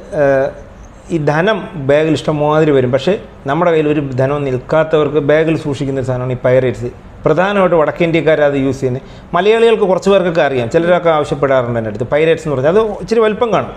ഈ ധനം ബാഗിൽ ഇഷ്ടംമാതിരി വരും. പക്ഷേ നമ്മുടെ കയ്യിൽ ഒരു ധനം നിൽക്കാത്തവർക്ക് ബാഗിൽ സൂക്ഷിക്കുന്ന ഒരു സാധനമാണ് ഈ പൈറേറ്റ്സ്. പ്രധാനമായിട്ട് വടക്കേന്ത്യക്കാർ അത് യൂസ് ചെയ്യുന്നത്. മലയാളികൾക്ക് കുറച്ച് പേർക്കൊക്കെ അറിയാം, ചിലരൊക്കെ ആവശ്യപ്പെടാറുണ്ട് എൻ്റെ അടുത്ത്. പൈറേറ്റ്സ് എന്ന് പറഞ്ഞാൽ അത് ഇച്ചിരി വലിപ്പം കാണും.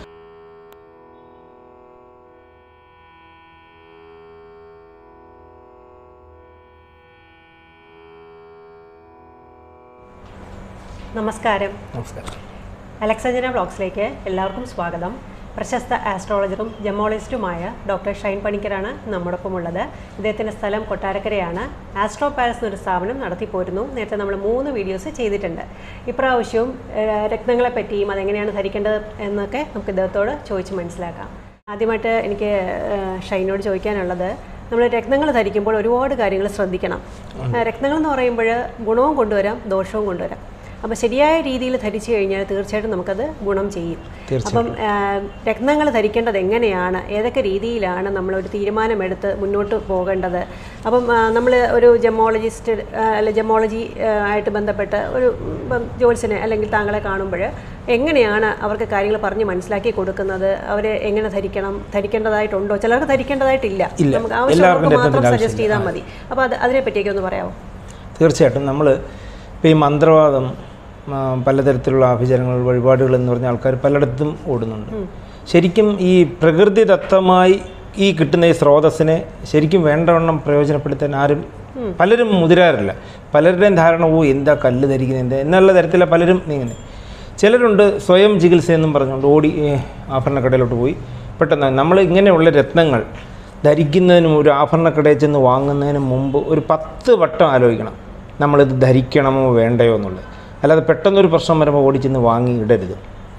നമസ്കാരം. നമസ്കാരം. അലക്സാഞ്ജന വ്ലോഗ്സിലേക്ക് എല്ലാവർക്കും സ്വാഗതം. പ്രശസ്ത ആസ്ട്രോളജറും ജെമോളജിസ്റ്റുമായ ഡോക്ടർ ഷൈൻ പണിക്കരാണ് നമ്മോടൊപ്പം ഉള്ളത്. ഇദ്ദേഹത്തിൻ്റെ സ്ഥലം കൊട്ടാരക്കരയാണ്. ആസ്ട്രോ പാലസ് എന്നൊരു സ്ഥാപനം നടത്തിപ്പോരുന്നു. നേരത്തെ നമ്മൾ 3 വീഡിയോസ് ചെയ്തിട്ടുണ്ട്. ഇപ്രാവശ്യവും രത്നങ്ങളെ പറ്റിയും അതെങ്ങനെയാണ് ധരിക്കേണ്ടത് എന്നൊക്കെ നമുക്ക് ഇദ്ദേഹത്തോട് ചോദിച്ച് മനസ്സിലാക്കാം. ആദ്യമായിട്ട് എനിക്ക് ഷൈനോട് ചോദിക്കാനുള്ളത്, നമ്മൾ രത്നങ്ങൾ ധരിക്കുമ്പോൾ ഒരുപാട് കാര്യങ്ങൾ ശ്രദ്ധിക്കണം. രത്നങ്ങൾ എന്ന് പറയുമ്പോൾ ഗുണവും കൊണ്ടുവരാം, ദോഷവും കൊണ്ടുവരാം. അപ്പോൾ ശരിയായ രീതിയിൽ ധരിച്ചു കഴിഞ്ഞാൽ തീർച്ചയായിട്ടും നമുക്കത് ഗുണം ചെയ്യും. അപ്പം രത്നങ്ങൾ ധരിക്കേണ്ടത് എങ്ങനെയാണ്, ഏതൊക്കെ രീതിയിലാണ് നമ്മളൊരു തീരുമാനമെടുത്ത് മുന്നോട്ട് പോകേണ്ടത്? അപ്പം നമ്മൾ ഒരു ജെമോളജിസ്റ്റ് അല്ലെ ജെമോളജി ആയിട്ട് ബന്ധപ്പെട്ട ഒരു ജോത്സ്യനെ അല്ലെങ്കിൽ താങ്കളെ കാണുമ്പോൾ എങ്ങനെയാണ് അവർക്ക് കാര്യങ്ങൾ പറഞ്ഞ് മനസ്സിലാക്കി കൊടുക്കുന്നത്? അവരെ എങ്ങനെ ധരിക്കേണ്ടതായിട്ടുണ്ടോ? ചിലർക്ക് ധരിക്കേണ്ടതായിട്ടില്ല, നമുക്ക് ആവശ്യമുള്ളവർക്ക് മാത്രം സജസ്റ്റ് ചെയ്താൽ മതി. അപ്പോൾ അതിനെപ്പറ്റിയൊക്കെ ഒന്ന് പറയാമോ? തീർച്ചയായിട്ടും. നമ്മൾ ഇപ്പോൾ ഈ മന്ത്രവാദം, പലതരത്തിലുള്ള ആഭിചാരങ്ങൾ, വഴിപാടുകൾ എന്ന് പറഞ്ഞ ആൾക്കാർ പലയിടത്തും ഓടുന്നുണ്ട്. ശരിക്കും ഈ പ്രകൃതിദത്തമായി ഈ കിട്ടുന്ന ഈ സ്രോതസ്സിനെ ശരിക്കും വേണ്ടവണ്ണം പ്രയോജനപ്പെടുത്താൻ പലരും മുതിരാറില്ല. പലരുടെയും ധാരണ എന്താ കല്ല് ധരിക്കുന്നത് എന്നുള്ള തരത്തിലുള്ള പലരും നീങ്ങുന്നത്. ചിലരുണ്ട് സ്വയം ചികിത്സയെന്നും പറഞ്ഞുകൊണ്ട് ഓടി ആഭരണക്കടയിലോട്ട് പോയി പെട്ടെന്ന്. നമ്മൾ ഇങ്ങനെയുള്ള രത്നങ്ങൾ ധരിക്കുന്നതിനും ഒരു ആഭരണക്കടയിൽ ചെന്ന് വാങ്ങുന്നതിന് മുമ്പ് ഒരു 10 വട്ടം ആലോചിക്കണം നമ്മളിത് ധരിക്കണമോ വേണ്ടയോ എന്നുള്ളത്. അല്ലാതെ പെട്ടെന്നൊരു പ്രശ്നം വരുമ്പോൾ ഓടിച്ചെന്ന് വാങ്ങി ഇടരുത്.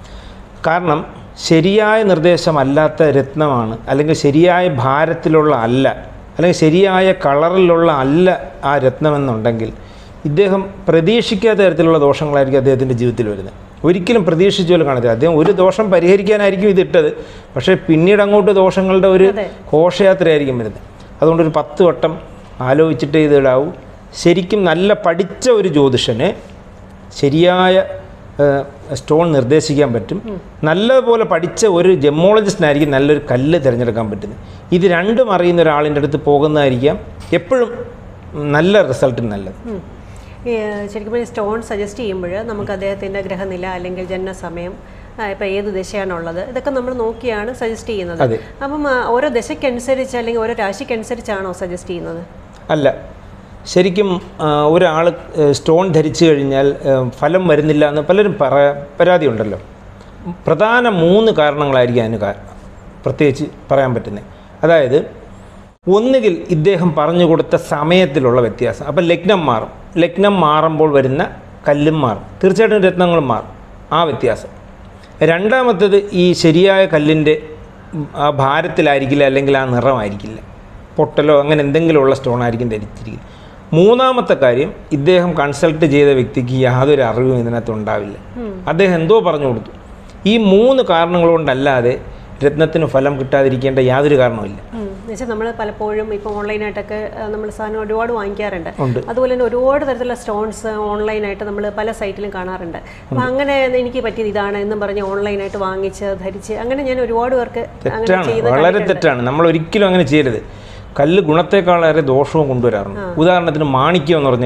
കാരണം ശരിയായ നിർദ്ദേശമല്ലാത്ത രത്നമാണ്, അല്ലെങ്കിൽ ശരിയായ ഭാരത്തിലുള്ള അല്ല, അല്ലെങ്കിൽ ശരിയായ കളറിലുള്ള അല്ല ആ രത്നമെന്നുണ്ടെങ്കിൽ ഇദ്ദേഹം പ്രതീക്ഷിക്കാത്ത തരത്തിലുള്ള ദോഷങ്ങളായിരിക്കും അദ്ദേഹത്തിൻ്റെ ജീവിതത്തിൽ വരുന്നത്. ഒരിക്കലും പ്രതീക്ഷിച്ച പോലെ കാണത്തില്ല. അദ്ദേഹം ഒരു ദോഷം പരിഹരിക്കാനായിരിക്കും ഇതിട്ടത്, പക്ഷേ പിന്നീട് അങ്ങോട്ട് ദോഷങ്ങളുടെ ഒരു ഘോഷയാത്രയായിരിക്കും വരുന്നത്. അതുകൊണ്ടൊരു 10 വട്ടം ആലോചിച്ചിട്ട് ഇത് ഇടാവൂ. ശരിക്കും നല്ല പഠിച്ച ഒരു ജ്യോതിഷനെ ശരിയായ സ്റ്റോൺ നിർദ്ദേശിക്കാൻ പറ്റും. നല്ലപോലെ പഠിച്ച ഒരു ജെമ്മോളജിസ്റ്റിനായിരിക്കും നല്ലൊരു കല്ല് തിരഞ്ഞെടുക്കാൻ പറ്റുന്നത്. ഇത് രണ്ടും അറിയുന്ന ഒരാളിൻ്റെ അടുത്ത് പോകുന്നതായിരിക്കാം എപ്പോഴും നല്ല റിസൾട്ടിന് നല്ലത്. ശരിക്കും സ്റ്റോൺ സജസ്റ്റ് ചെയ്യുമ്പോൾ നമുക്ക് അദ്ദേഹത്തിൻ്റെ ഗ്രഹനില അല്ലെങ്കിൽ ജനനസമയം, ഇപ്പം ഏത് ദശയാണുള്ളത്, ഇതൊക്കെ നമ്മൾ നോക്കിയാണ് സജസ്റ്റ് ചെയ്യുന്നത്. അപ്പം ഓരോ ദശയ്ക്കനുസരിച്ച് അല്ലെങ്കിൽ ഓരോ രാശിക്കനുസരിച്ചാണോ സജസ്റ്റ് ചെയ്യുന്നത്? അല്ല, ശരിക്കും ഒരാൾ സ്റ്റോൺ ധരിച്ചു കഴിഞ്ഞാൽ ഫലം വരുന്നില്ല എന്ന് പലരും പരാതി ഉണ്ടല്ലോ. പ്രധാന 3 കാരണങ്ങളായിരിക്കും അതിന് പ്രത്യേകിച്ച് പറയാൻ പറ്റുന്നത്. അതായത് ഒന്നുകിൽ ഇദ്ദേഹം പറഞ്ഞു കൊടുത്ത സമയത്തിലുള്ള വ്യത്യാസം. അപ്പം ലഗ്നം മാറും, ലഗ്നം മാറുമ്പോൾ വരുന്ന കല്ലും മാറും, തീർച്ചയായിട്ടും രത്നങ്ങളും മാറും, ആ വ്യത്യാസം. രണ്ടാമത്തേത് ഈ ശരിയായ കല്ലിൻ്റെ ആ ഭാരത്തിലായിരിക്കില്ല, അല്ലെങ്കിൽ ആ നിറമായിരിക്കില്ല, പൊട്ടലോ അങ്ങനെ എന്തെങ്കിലുമുള്ള സ്റ്റോൺ ആയിരിക്കും ധരിച്ചിരിക്കുന്നത്. മൂന്നാമത്തെ കാര്യം, ഇദ്ദേഹം കൺസൾട്ട് ചെയ്ത വ്യക്തിക്ക് യാതൊരു അറിവും ഇതിനകത്ത് ഉണ്ടാവില്ല, അദ്ദേഹം എന്തോ പറഞ്ഞു കൊടുത്തു. ഈ 3 കാരണങ്ങൾ കൊണ്ടല്ലാതെ രത്നത്തിന് ഫലം കിട്ടാതിരിക്കേണ്ട യാതൊരു കാരണവുമില്ല. എന്നുവെച്ചാൽ നമ്മൾ പലപ്പോഴും ഇപ്പോൾ ഓൺലൈനായിട്ടൊക്കെ നമ്മൾ സാധനം ഒരുപാട് വാങ്ങിക്കാറുണ്ട്. അതുപോലെ തന്നെ ഒരുപാട് തരത്തിലുള്ള സ്റ്റോൺസ് ഓൺലൈനായിട്ട് നമ്മൾ പല സൈറ്റിലും കാണാറുണ്ട്. അപ്പം അങ്ങനെ എനിക്ക് പറ്റിയത് ഇതാണ് എന്നും പറഞ്ഞ് ഓൺലൈനായിട്ട് വാങ്ങിച്ച് ധരിച്ച് അങ്ങനെ ഞാൻ ഒരുപാട് പേർക്ക് വളരെ തെറ്റാണ്. നമ്മൾ ഒരിക്കലും അങ്ങനെ ചെയ്യരുത്. കല്ല് ഗുണത്തേക്കാളേറെ ദോഷവും കൊണ്ടുവരാറുണ്ട്. ഉദാഹരണത്തിന് മാണിക്യം എന്ന്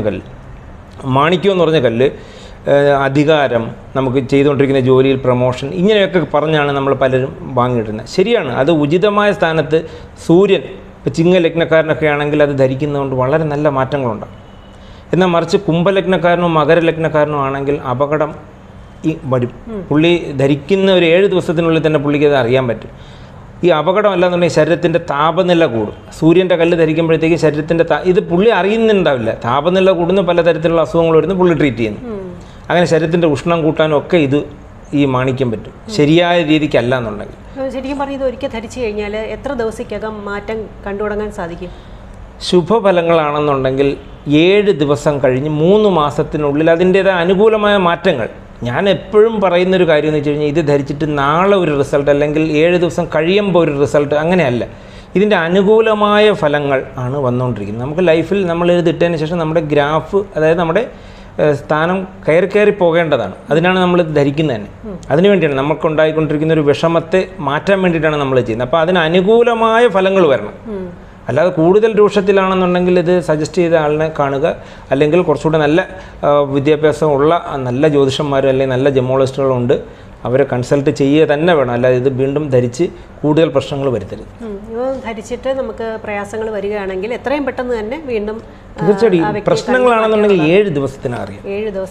പറഞ്ഞ കല്ല് അധികാരം, നമുക്ക് ചെയ്തുകൊണ്ടിരിക്കുന്ന ജോലിയിൽ പ്രമോഷൻ, ഇങ്ങനെയൊക്കെ പറഞ്ഞാണ് നമ്മൾ പലരും വാങ്ങിയിടുന്നത്. ശരിയാണ്, അത് ഉചിതമായ സ്ഥാനത്ത് സൂര്യൻ, ഇപ്പോൾ ചിങ്ങലഗ്നക്കാരനൊക്കെ ആണെങ്കിൽ അത് ധരിക്കുന്നതുകൊണ്ട് വളരെ നല്ല മാറ്റങ്ങളുണ്ടാകും. എന്നാൽ മറിച്ച് കുംഭലഗ്നക്കാരനോ മകരലഗ്നക്കാരനോ ആണെങ്കിൽ അപകടം വരും. പുള്ളി ധരിക്കുന്ന ഒരു 7 ദിവസത്തിനുള്ളിൽ തന്നെ പുള്ളിക്ക് അത് അറിയാൻ പറ്റും. ഈ അപകടം അല്ലാന്നുണ്ടെങ്കിൽ ശരീരത്തിൻ്റെ താപനില കൂടും. സൂര്യൻ്റെ കല്ല് ധരിക്കുമ്പോഴത്തേക്ക് ശരീരത്തിൻ്റെ ഇത് പുള്ളി അറിയുന്നുണ്ടാവില്ല. താപനില കൂടുന്ന പലതരത്തിലുള്ള അസുഖങ്ങൾ വരുന്ന പുള്ളി ട്രീറ്റ് ചെയ്യുന്നു. അങ്ങനെ ശരീരത്തിൻ്റെ ഉഷ്ണം കൂട്ടാനും ഒക്കെ ഈ മാണിക്യം പറ്റും, ശരിയായ രീതിക്കല്ല എന്നുണ്ടെങ്കിൽ. ശരിക്കും പറഞ്ഞാൽ ഇത് ഒരിക്കൽ ധരിച്ചു കഴിഞ്ഞാൽ എത്ര ദിവസത്തിനകം മാറ്റം കണ്ടു തുടങ്ങാൻ സാധിക്കും? ശുഭഫലങ്ങളാണെന്നുണ്ടെങ്കിൽ 7 ദിവസം കഴിഞ്ഞ് 3 മാസത്തിനുള്ളിൽ അതിൻ്റേതായ അനുകൂലമായ മാറ്റങ്ങൾ. ഞാൻ എപ്പോഴും പറയുന്നൊരു കാര്യം എന്ന് വെച്ച് കഴിഞ്ഞാൽ, ഇത് ധരിച്ചിട്ട് നാളെ ഒരു റിസൾട്ട് അല്ലെങ്കിൽ 7 ദിവസം കഴിയുമ്പോൾ ഒരു റിസൾട്ട്, അങ്ങനെയല്ല. ഇതിൻ്റെ അനുകൂലമായ ഫലങ്ങൾ ആണ് വന്നുകൊണ്ടിരിക്കുന്നത്. നമുക്ക് ലൈഫിൽ നമ്മൾ ഇതിട്ടതിന് ശേഷം നമ്മുടെ ഗ്രാഫ്, അതായത് നമ്മുടെ സ്ഥാനം കയറി പോകേണ്ടതാണ്. അതിനാണ് നമ്മൾ ധരിക്കുന്നത് തന്നെ. അതിനുവേണ്ടിയാണ് നമുക്കുണ്ടായിക്കൊണ്ടിരിക്കുന്ന ഒരു വിഷമത്തെ മാറ്റാൻ വേണ്ടിയിട്ടാണ് നമ്മൾ ചെയ്യുന്നത്. അപ്പോൾ അതിന് അനുകൂലമായ ഫലങ്ങൾ വരണം. അല്ലാതെ കൂടുതൽ രൂക്ഷത്തിലാണെന്നുണ്ടെങ്കിൽ ഇത് സജസ്റ്റ് ചെയ്ത ആളിനെ കാണുക, അല്ലെങ്കിൽ കുറച്ചുകൂടെ നല്ല വിദ്യാഭ്യാസമുള്ള നല്ല ജ്യോതിഷന്മാരും അല്ലെങ്കിൽ നല്ല ജെമോളജിസ്റ്റുകളുണ്ട്, അവരെ കൺസൾട്ട് ചെയ്യുക തന്നെ വേണം. അല്ലാതെ ഇത് വീണ്ടും ധരിച്ച് കൂടുതൽ പ്രശ്നങ്ങൾ വരുത്തരുത്. ധരിച്ചിട്ട് നമുക്ക് പ്രയാസങ്ങൾ വരികയാണെങ്കിൽ എത്രയും പെട്ടെന്ന് തന്നെ വീണ്ടും തീർച്ചയായിട്ടും പ്രശ്നങ്ങളാണെന്നുണ്ടെങ്കിൽ 7 ദിവസത്തിനകം അറിയാം.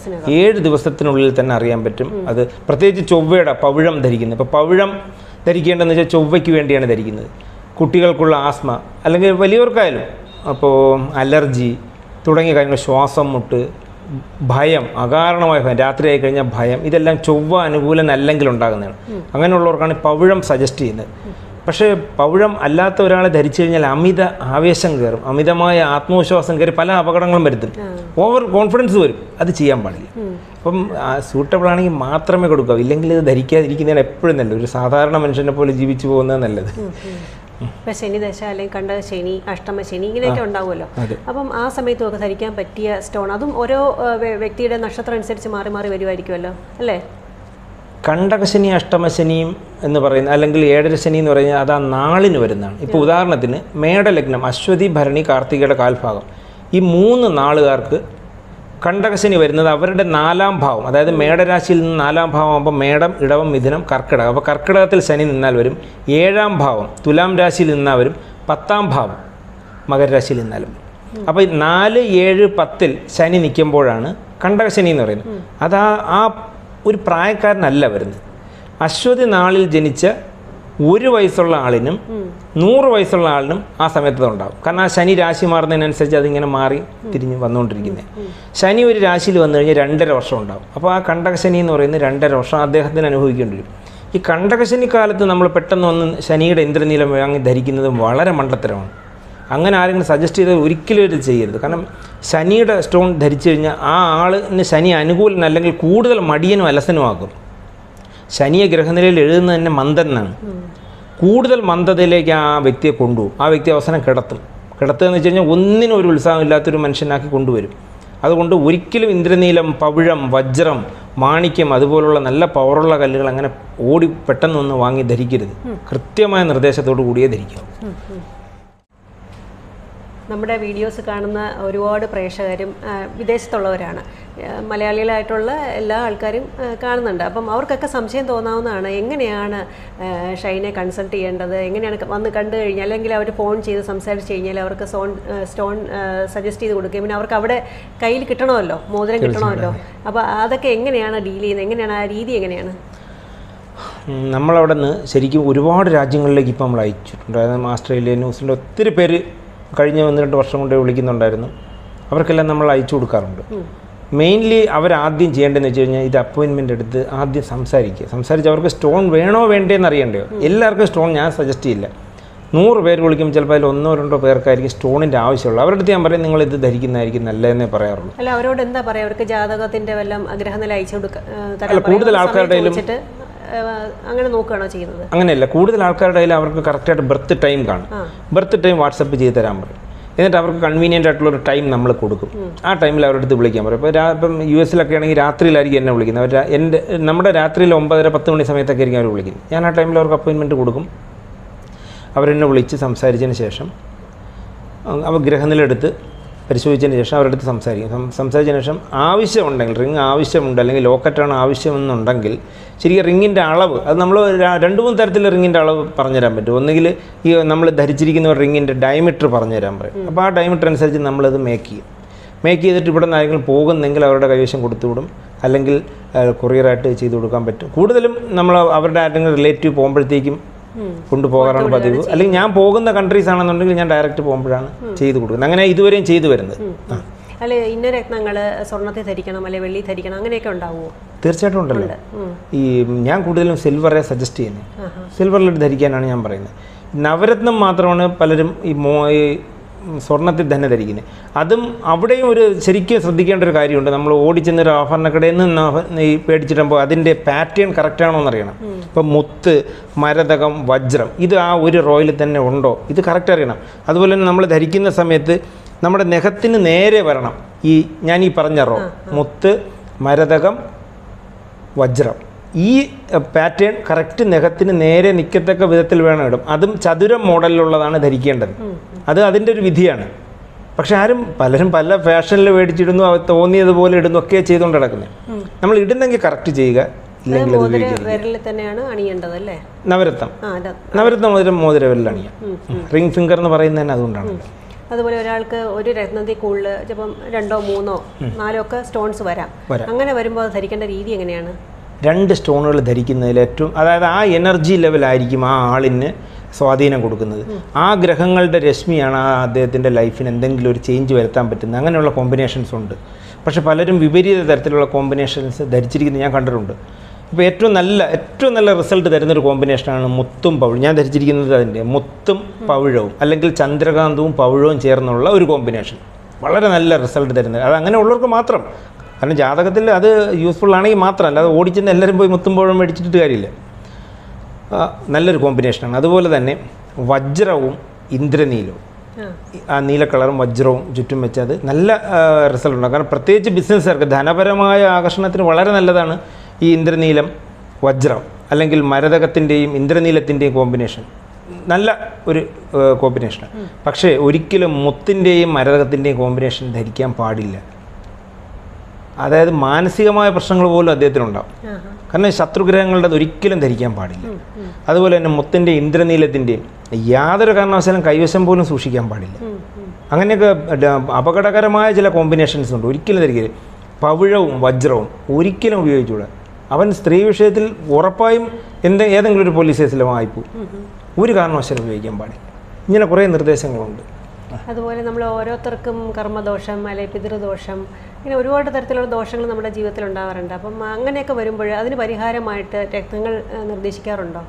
7 ദിവസത്തിനുള്ളിൽ തന്നെ അറിയാൻ പറ്റും. അത് പ്രത്യേകിച്ച് ചൊവ്വയുടെ പവിഴം ധരിക്കുന്നത്. ഇപ്പോൾ പവിഴം ധരിക്കേണ്ടതെന്ന് വെച്ചാൽ ചൊവ്വയ്ക്ക് വേണ്ടിയാണ് ധരിക്കുന്നത്. കുട്ടികൾക്കുള്ള ആസ്മ അല്ലെങ്കിൽ വലിയവർക്കായാലും അപ്പോൾ അലർജി തുടങ്ങിയ കാര്യങ്ങൾ, ശ്വാസം മുട്ട്, ഭയം, അകാരണമായ ഭയം, രാത്രി ആയി കഴിഞ്ഞാൽ ഭയം, ഇതെല്ലാം ചൊവ്വ അനുകൂലനല്ലെങ്കിൽ ഉണ്ടാകുന്നതാണ്. അങ്ങനെയുള്ളവർക്കാണ് പവിഴം സജസ്റ്റ് ചെയ്യുന്നത്. പക്ഷേ പവിഴം അല്ലാത്ത ഒരാളെ ധരിച്ചു കഴിഞ്ഞാൽ അമിത ആവേശം കയറും, അമിതമായ ആത്മവിശ്വാസം കയറി പല അപകടങ്ങളും വരുത്തും, ഓവർ കോൺഫിഡൻസ് വരും. അത് ചെയ്യാൻ പാടില്ല. അപ്പം സൂട്ടബിൾ ആണെങ്കിൽ മാത്രമേ കൊടുക്കാവൂ, ഇല്ലെങ്കിൽ ഇത് ധരിക്കാതിരിക്കുന്നതാണ് എപ്പോഴും നല്ലത്. ഒരു സാധാരണ മനുഷ്യനെ പോലെ ജീവിച്ചു പോകുന്നത് നല്ലത്. ഇപ്പം ശനിദശ അല്ലെങ്കിൽ കണ്ട ശനി, അഷ്ടമ ശനി ഇങ്ങനെയൊക്കെ ഉണ്ടാവുമല്ലോ. അപ്പം ആ സമയത്തുമൊക്കെ ധരിക്കാൻ പറ്റിയ സ്റ്റോൺ, അതും ഓരോ വ്യക്തിയുടെ നക്ഷത്രം അനുസരിച്ച് മാറി മാറി വരുമായിരിക്കുമല്ലോ അല്ലേ? കണ്ടകശനി, അഷ്ടമശനിയും എന്ന് പറയുന്നത്, അല്ലെങ്കിൽ 7ര ശനി എന്ന് പറയുന്നത് അത് ആ നാളിന് വരുന്നതാണ്. ഇപ്പോൾ ഉദാഹരണത്തിന് മേടലഗ്നം അശ്വതി, ഭരണി, കാർത്തികയുടെ കാൽഭാഗം, ഈ 3 നാളുകാർക്ക് കണ്ടകശനി വരുന്നത് അവരുടെ 4ാം ഭാവം, അതായത് മേടരാശിയിൽ നിന്ന് 4ാം ഭാവം ആകുമ്പോൾ മേടം, ഇടവം, മിഥുനം, കർക്കിടകം. അപ്പോൾ കർക്കിടകത്തിൽ ശനി നിന്നാൽ വരും. 7ാം ഭാവം തുലാം രാശിയിൽ നിന്നാൽ വരും. 10ാം ഭാവം മകരരാശിയിൽ നിന്നാലും. അപ്പോൾ 4, 7, 10 ശനി നിൽക്കുമ്പോഴാണ് കണ്ടകശനി എന്ന് പറയുന്നത്. അത് ആ ഒരു പ്രായക്കാരനല്ല വരുന്നത്. അശ്വതി നാളിൽ ജനിച്ച 1 വയസ്സുള്ള ആളിനും 100 വയസ്സുള്ള ആളിനും ആ സമയത്ത് ഉണ്ടാകും. കാരണം ആ ശനി രാശി മാറുന്നതിനനുസരിച്ച് അതിങ്ങനെ മാറി തിരിഞ്ഞ് വന്നുകൊണ്ടിരിക്കുന്നത്. ശനി ഒരു രാശിയിൽ വന്നു കഴിഞ്ഞാൽ 2.5 വർഷം ഉണ്ടാകും. അപ്പോൾ ആ കണ്ടകശനി എന്ന് പറയുന്നത് 2.5 വർഷം അദ്ദേഹത്തിന് അനുഭവിക്കേണ്ടി വരും. ഈ കണ്ടകശനി കാലത്ത് നമ്മൾ പെട്ടെന്ന് വന്ന് ശനിയുടെ ഇന്ദ്രനീലം വാങ്ങി ധരിക്കുന്നത് വളരെ മണ്ടത്തരമാണ്. അങ്ങനെ ആരെങ്കിലും സജസ്റ്റ് ചെയ്ത് ഒരിക്കലും ഇത് ചെയ്യരുത്. കാരണം ശനിയുടെ സ്റ്റോൺ ധരിച്ചു കഴിഞ്ഞാൽ ആ ആളിന് ശനി അനുകൂലം അല്ലെങ്കിൽ കൂടുതൽ മടിയനും അലസനുമാക്കും. ശനിയെ ഗ്രഹനിലയിൽ എഴുതുന്നത് തന്നെ മന്ദനാണ്. കൂടുതൽ മന്ദതയിലേക്ക് ആ വ്യക്തിയെ കൊണ്ടുപോകും. ആ വ്യക്തി അവസാനം കിടത്തുക എന്ന് വെച്ച് കഴിഞ്ഞാൽ ഒന്നിനും ഒരു ഉത്സാഹമില്ലാത്തൊരു മനുഷ്യനാക്കി കൊണ്ടുവരും. അതുകൊണ്ട് ഒരിക്കലും ഇന്ദ്രനീലം, പവിഴം, വജ്രം, മാണിക്യം അതുപോലുള്ള നല്ല പവറുള്ള കല്ലുകൾ അങ്ങനെ പെട്ടെന്നൊന്ന് വാങ്ങി ധരിക്കരുത്. കൃത്യമായ നിർദ്ദേശത്തോടു കൂടിയേ ധരിക്കാം. നമ്മുടെ വീഡിയോസ് കാണുന്ന ഒരുപാട് പ്രേക്ഷകരും വിദേശത്തുള്ളവരാണ്. മലയാളികളായിട്ടുള്ള എല്ലാ ആൾക്കാരും കാണുന്നുണ്ട്. അപ്പം അവർക്കൊക്കെ സംശയം തോന്നാവുന്നതാണ്, എങ്ങനെയാണ് ഷൈനെ കൺസൾട്ട് ചെയ്യേണ്ടത്, എങ്ങനെയാണ് വന്ന് കണ്ടു കഴിഞ്ഞാൽ, അല്ലെങ്കിൽ അവർ ഫോൺ ചെയ്ത് സംസാരിച്ച് കഴിഞ്ഞാൽ അവർക്ക് സ്റ്റോൺ സജസ്റ്റ് ചെയ്ത് കൊടുക്കുകയും പിന്നെ അവർക്ക് അവിടെ കയ്യിൽ കിട്ടണമല്ലോ, മോതിരം കിട്ടണമല്ലോ. അപ്പോൾ അതൊക്കെ എങ്ങനെയാണ് ഡീൽ ചെയ്യുന്നത്, എങ്ങനെയാണ് ആ രീതി എങ്ങനെയാണ്? നമ്മളവിടെ നിന്ന് ശരിക്കും ഒരുപാട് രാജ്യങ്ങളിലേക്ക് ഇപ്പോൾ നമ്മൾ അയച്ചിട്ടുണ്ട്. അതായത് ഓസ്ട്രേലിയ, ന്യൂസിലൻഡ് ഒത്തിരി പേര് കഴിഞ്ഞ 1-2 വർഷം കൊണ്ട് വിളിക്കുന്നുണ്ടായിരുന്നു. അവർക്കെല്ലാം നമ്മൾ അയച്ചു കൊടുക്കാറുണ്ട്. മെയിൻലി അവരാദ്യം ചെയ്യേണ്ടതെന്ന് വെച്ച് കഴിഞ്ഞാൽ ഇത് അപ്പോയിൻമെൻ്റ് എടുത്ത് ആദ്യം സംസാരിച്ച് അവർക്ക് സ്റ്റോൺ വേണോ വേണ്ടേന്ന് അറിയണ്ടയോ. എല്ലാവർക്കും സ്റ്റോൺ ഞാൻ സജസ്റ്റ് ചെയ്യില്ല. 100 പേര് വിളിക്കും, ചിലപ്പോൾ അതിൽ 1-2 പേർക്കായിരിക്കും സ്റ്റോണിൻ്റെ ആവശ്യമുള്ളൂ. അവരുടെ അടുത്ത് ഞാൻ പറയും നിങ്ങളിത് ധരിക്കുന്നതായിരിക്കും നല്ലതെന്നേ പറയാറുള്ളൂ. അല്ല, അവരോട് എന്താ പറയുക? അവർക്ക് ജാതകത്തിൻ്റെ വല്ലതും ഗ്രഹനില അയച്ചു കൊടുക്കുക? കൂടുതൽ ആൾക്കാരുടെ അങ്ങനെ നോക്കുകയാണോ ചെയ്യുന്നത്? അങ്ങനെയല്ല, കൂടുതൽ ആൾക്കാരുടെ കയ്യിൽ അവർക്ക് കറക്റ്റായിട്ട് ബർത്ത് ടൈം കാണും. ബർത്ത് ടൈം വാട്സപ്പ് ചെയ്ത് തരാൻ പറയും. എന്നിട്ട് അവർക്ക് കൺവീനിയൻ്റ് ആയിട്ടുള്ളൊരു ടൈം നമ്മൾ കൊടുക്കും. ആ ടൈമിൽ അവരുടെ അടുത്ത് വിളിക്കാൻ പറയും. ഇപ്പോൾ ഇപ്പം US ആണെങ്കിൽ രാത്രിയിലായിരിക്കും എന്നെ വിളിക്കുന്നത്. നമ്മുടെ രാത്രിയിൽ 9-10 മണി സമയത്തൊക്കെ ആയിരിക്കും അവർ വിളിക്കുന്നത്. ഞാൻ ആ ടൈമിൽ അവർക്ക് അപ്പോയിൻമെൻറ്റ് കൊടുക്കും. അവരെന്നെ വിളിച്ച് സംസാരിച്ചതിന് ശേഷം അവർ ഗ്രഹനിലെടുത്ത് പരിശോധിച്ചതിന് ശേഷം അവരുടെ അടുത്ത് സംസാരിച്ചതിന് ശേഷം ആവശ്യമുണ്ടെങ്കിൽ, റിങ് ആവശ്യമുണ്ട് അല്ലെങ്കിൽ ലോക്കറ്റാണ് ആവശ്യമെന്നുണ്ടെങ്കിൽ ശരിക്കും റിങ്ങിൻ്റെ അളവ് അത് നമ്മൾ 2-3 തരത്തിലുള്ള റിങ്ങിൻ്റെ അളവ് പറഞ്ഞുതരാൻ പറ്റും. ഒന്നുകിൽ ഈ നമ്മൾ ധരിച്ചിരിക്കുന്ന റിങ്ങിൻ്റെ ഡയമീറ്റർ പറഞ്ഞുതരാൻ പറയും. അപ്പോൾ ആ ഡയമീറ്റർ അനുസരിച്ച് നമ്മളത് മേക്ക് ചെയ്തിട്ട് ഇവിടെ നിന്ന് ആരെങ്കിലും പോകുന്നെങ്കിൽ അവരുടെ കൈവശം കൊടുത്തുവിടും, അല്ലെങ്കിൽ കൊറിയറായിട്ട് ചെയ്തു കൊടുക്കാൻ പറ്റും. കൂടുതലും നമ്മൾ അവരുടെ ആരെങ്കിലും റിലേറ്റീവ് പോകുമ്പോഴത്തേക്കും കൊണ്ടുപോകാറാണ് പതിവ്. അല്ലെങ്കിൽ ഞാൻ പോകുന്ന കൺട്രീസ് ആണെന്നുണ്ടെങ്കിൽ ഞാൻ ഡയറക്റ്റ് പോകുമ്പോഴാണ് ചെയ്തു കൊടുക്കുന്നത്. അങ്ങനെ ഇതുവരെയും ചെയ്തു വരുന്നത്. അല്ലെ, ഇന്ന രത്നങ്ങൾ സ്വർണ്ണത്തിൽ ധരിക്കണം അല്ലെ വെള്ളി ധരിക്കണം അങ്ങനെയൊക്കെ ഉണ്ടാവുമോ? തീർച്ചയായിട്ടും ഉണ്ടല്ലോ. ഈ ഞാൻ കൂടുതലും സിൽവറെ സജസ്റ്റ് ചെയ്യുന്നത്. സിൽവറിൽ ധരിക്കാനാണ് ഞാൻ പറയുന്നത്. നവരത്നം മാത്രമാണ് പലരും ഈ സ്വർണ്ണത്തിൽ തന്നെ ധരിക്കുന്നത്. അതും അവിടെയും ഒരു ശരിക്കും ശ്രദ്ധിക്കേണ്ട ഒരു കാര്യമുണ്ട്. നമ്മൾ ഓടിച്ചെന്നൊരു ആഭരണക്കടയിൽ നിന്ന് ഈ പേടിച്ചിട്ടുമ്പോൾ അതിൻ്റെ പാറ്റേൺ കറക്റ്റാണോ എന്നറിയണം. ഇപ്പം മുത്ത്, മരതകം, വജ്രം ഇത് ആ ഒരു റോയിൽ തന്നെ ഉണ്ടോ, ഇത് കറക്റ്റ് അറിയണം. അതുപോലെ തന്നെ നമ്മൾ ധരിക്കുന്ന സമയത്ത് നമ്മുടെ നഖത്തിന് നേരെ വരണം. ഈ ഞാൻ ഈ പറഞ്ഞ റോ മുത്ത്, മരതകം, വജ്രം, ഈ പാറ്റേൺ കറക്റ്റ് നഖത്തിന് നേരെ നിൽക്കത്തക്ക വിധത്തിൽ വേണം ഇടും. അതും ചതുരം മോഡലിലുള്ളതാണ് ധരിക്കേണ്ടത്. അത് അതിൻ്റെ ഒരു വിധിയാണ്. പക്ഷെ പലരും പല ഫാഷനിൽ മേടിച്ചിടുന്നു, അവർ തോന്നിയതുപോലെ ഇടുന്നു, ഒക്കെ ചെയ്തുകൊണ്ട് കിടക്കുന്നത്. നമ്മൾ ഇടുന്നെങ്കിൽ കറക്റ്റ് ചെയ്യുക, ഇല്ലെങ്കിൽ നവരത്നം മോതിരവിരൽ അണിയാം. റിംഗ് ഫിംഗർ എന്ന് പറയുന്നത് തന്നെ അതുകൊണ്ടാണ്. അതുപോലെ ഒരാൾക്ക് ഒരു രത്നത്തിൽ കൂടുതൽ ചിലപ്പം 2, 3, 4 സ്റ്റോൺസ് വരാം. അങ്ങനെ വരുമ്പോൾ ധരിക്കേണ്ട രീതി എങ്ങനെയാണ്? 2 സ്റ്റോണുകൾ ധരിക്കുന്നതിൽ ഏറ്റവും, അതായത് ആ എനർജി ലെവലായിരിക്കും ആ ആളിന് സ്വാധീനം കൊടുക്കുന്നത്. ആ ഗ്രഹങ്ങളുടെ രശ്മിയാണ് ആ അദ്ദേഹത്തിൻ്റെ ലൈഫിന് എന്തെങ്കിലും ഒരു ചേഞ്ച് വരുത്താൻ പറ്റുന്നത്. അങ്ങനെയുള്ള കോമ്പിനേഷൻസ് ഉണ്ട്. പക്ഷെ പലരും വിപരീത തരത്തിലുള്ള കോമ്പിനേഷൻസ് ധരിച്ചിരിക്കുന്നത് ഞാൻ കണ്ടിട്ടുണ്ട്. ഇപ്പോൾ ഏറ്റവും നല്ല റിസൾട്ട് തരുന്നൊരു കോമ്പിനേഷനാണ് മുത്തും പവിഴവും. ഞാൻ ധരിച്ചിരിക്കുന്നത് അതിൻ്റെ മുത്തും പവിഴവും, അല്ലെങ്കിൽ ചന്ദ്രകാന്തവും പവിഴവും ചേർന്നുള്ള ഒരു കോമ്പിനേഷൻ വളരെ നല്ല റിസൾട്ട് തരുന്നത്. അത് അങ്ങനെ ഉള്ളവർക്ക് മാത്രം. കാരണം ജാതകത്തിൽ അത് യൂസ്ഫുൾ ആണെങ്കിൽ മാത്രമല്ല, അത് ഓടിച്ചെന്ന് എല്ലാവരും പോയി മുത്തും പവിഴവും മേടിച്ചിട്ട് കാര്യമില്ല. നല്ലൊരു കോമ്പിനേഷനാണ്. അതുപോലെ തന്നെ വജ്രവും ഇന്ദ്രനീലവും, ആ നീല കളറും വജ്രവും ചുറ്റും വെച്ച് അത് നല്ല റിസൾട്ട് ഉണ്ടാകും. കാരണം പ്രത്യേകിച്ച് ബിസിനസ്സുകാർക്ക് ധനപരമായ ആകർഷണത്തിന് വളരെ നല്ലതാണ് ഈ ഇന്ദ്രനീലം, വജ്രം, അല്ലെങ്കിൽ മരതകത്തിൻ്റെയും ഇന്ദ്രനീലത്തിൻ്റെയും കോമ്പിനേഷൻ. നല്ല ഒരു കോമ്പിനേഷനാണ്. പക്ഷേ ഒരിക്കലും മുത്തിൻ്റെയും മരതകത്തിൻ്റെയും കോമ്പിനേഷൻ ധരിക്കാൻ പാടില്ല. അതായത് മാനസികമായ പ്രശ്നങ്ങൾ പോലും അദ്ദേഹത്തിനുണ്ടാവും. കാരണം ശത്രുഗ്രഹങ്ങളുടെ ഒരിക്കലും ധരിക്കാൻ പാടില്ല. അതുപോലെ തന്നെ മുത്തിൻ്റെ ഇന്ദ്രനീലത്തിൻ്റെയും യാതൊരു കാരണവശാലും കൈവശം പോലും സൂക്ഷിക്കാൻ പാടില്ല. അങ്ങനെയൊക്കെ അപകടകരമായ ചില കോമ്പിനേഷൻസ് ഉണ്ട്. ഒരിക്കലും ധരിക്കരുത്. പവിഴവും വജ്രവും ഒരിക്കലും ഉപയോഗിച്ചുകൂടാ. അവൻ സ്ത്രീ വിഷയത്തിൽ ഉറപ്പായും ഏതെങ്കിലും ഒരു പോലീസ് കേസിലും വായ്പ ഒരു കാരണവശാലും ഉപയോഗിക്കാൻ പാടില്ല. ഇങ്ങനെ കുറേ നിർദ്ദേശങ്ങളുണ്ട്. അതുപോലെ നമ്മൾ ഓരോരുത്തർക്കും കർമ്മദോഷം, അല്ലെങ്കിൽ പിതൃദോഷം, ഇങ്ങനെ ഒരുപാട് തരത്തിലുള്ള ദോഷങ്ങൾ നമ്മുടെ ജീവിതത്തിൽ ഉണ്ടാവാറുണ്ട്. അപ്പം അങ്ങനെയൊക്കെ വരുമ്പോൾ അതിന് പരിഹാരമായിട്ട് രത്നങ്ങൾ നിർദ്ദേശിക്കാറുണ്ടോ?